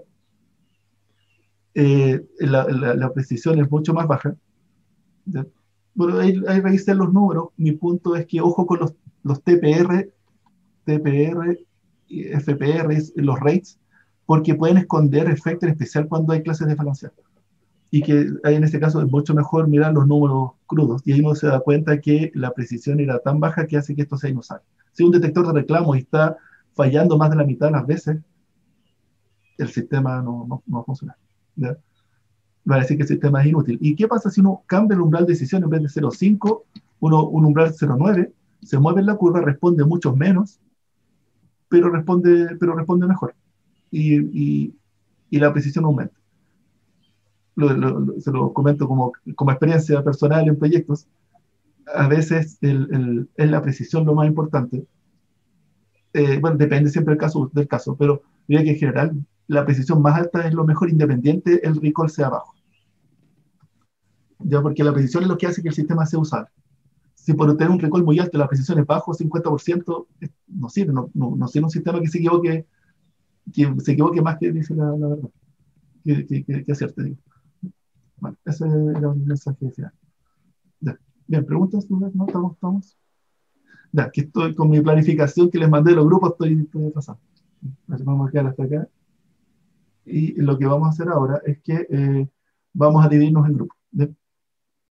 [SPEAKER 1] eh, la, la, la precisión es mucho más baja. ¿Ya? Bueno, ahí, ahí revisé los números. Mi punto es que ojo con los, los T P R, T P R, y F P R, los rates, porque pueden esconder efectos, en especial cuando hay clases de falancia. Y que ahí en este caso es mucho mejor mirar los números crudos. Y ahí uno se da cuenta que la precisión era tan baja que hace que esto sea inusable. Si un detector de reclamo está fallando más de la mitad de las veces, el sistema no, no, no va a funcionar. ¿Ya? Va a decir que el sistema es inútil. ¿Y qué pasa si uno cambia el umbral de decisión en vez de cero coma cinco, uno, un umbral cero coma nueve, se mueve en la curva, responde mucho menos, pero responde, pero responde mejor. Y, y, y la precisión aumenta. Lo, lo, lo, se lo comento como, como experiencia personal en proyectos. A veces el, el, es la precisión lo más importante. Eh, bueno, depende siempre del caso, del caso, pero diría que en general la precisión más alta es lo mejor, independiente el recall sea bajo. Ya, porque la precisión es lo que hace que el sistema sea usable. Si por tener un recall muy alto la precisión es bajo, cincuenta por ciento, no sirve, no, no, no sirve un sistema que se equivoque, que se equivoque más que dice la, la verdad, que, que, que, que acierte, digo. Bueno, ese era un mensaje final. Ya. Bien, ¿preguntas? ¿No? ¿Estamos? ¿Estamos? Ya, aquí estoy con mi planificación que les mandé a los grupos, estoy, estoy atrasado. Vamos a quedar hasta acá. Y lo que vamos a hacer ahora es que eh, vamos a dividirnos en grupos. ¿De?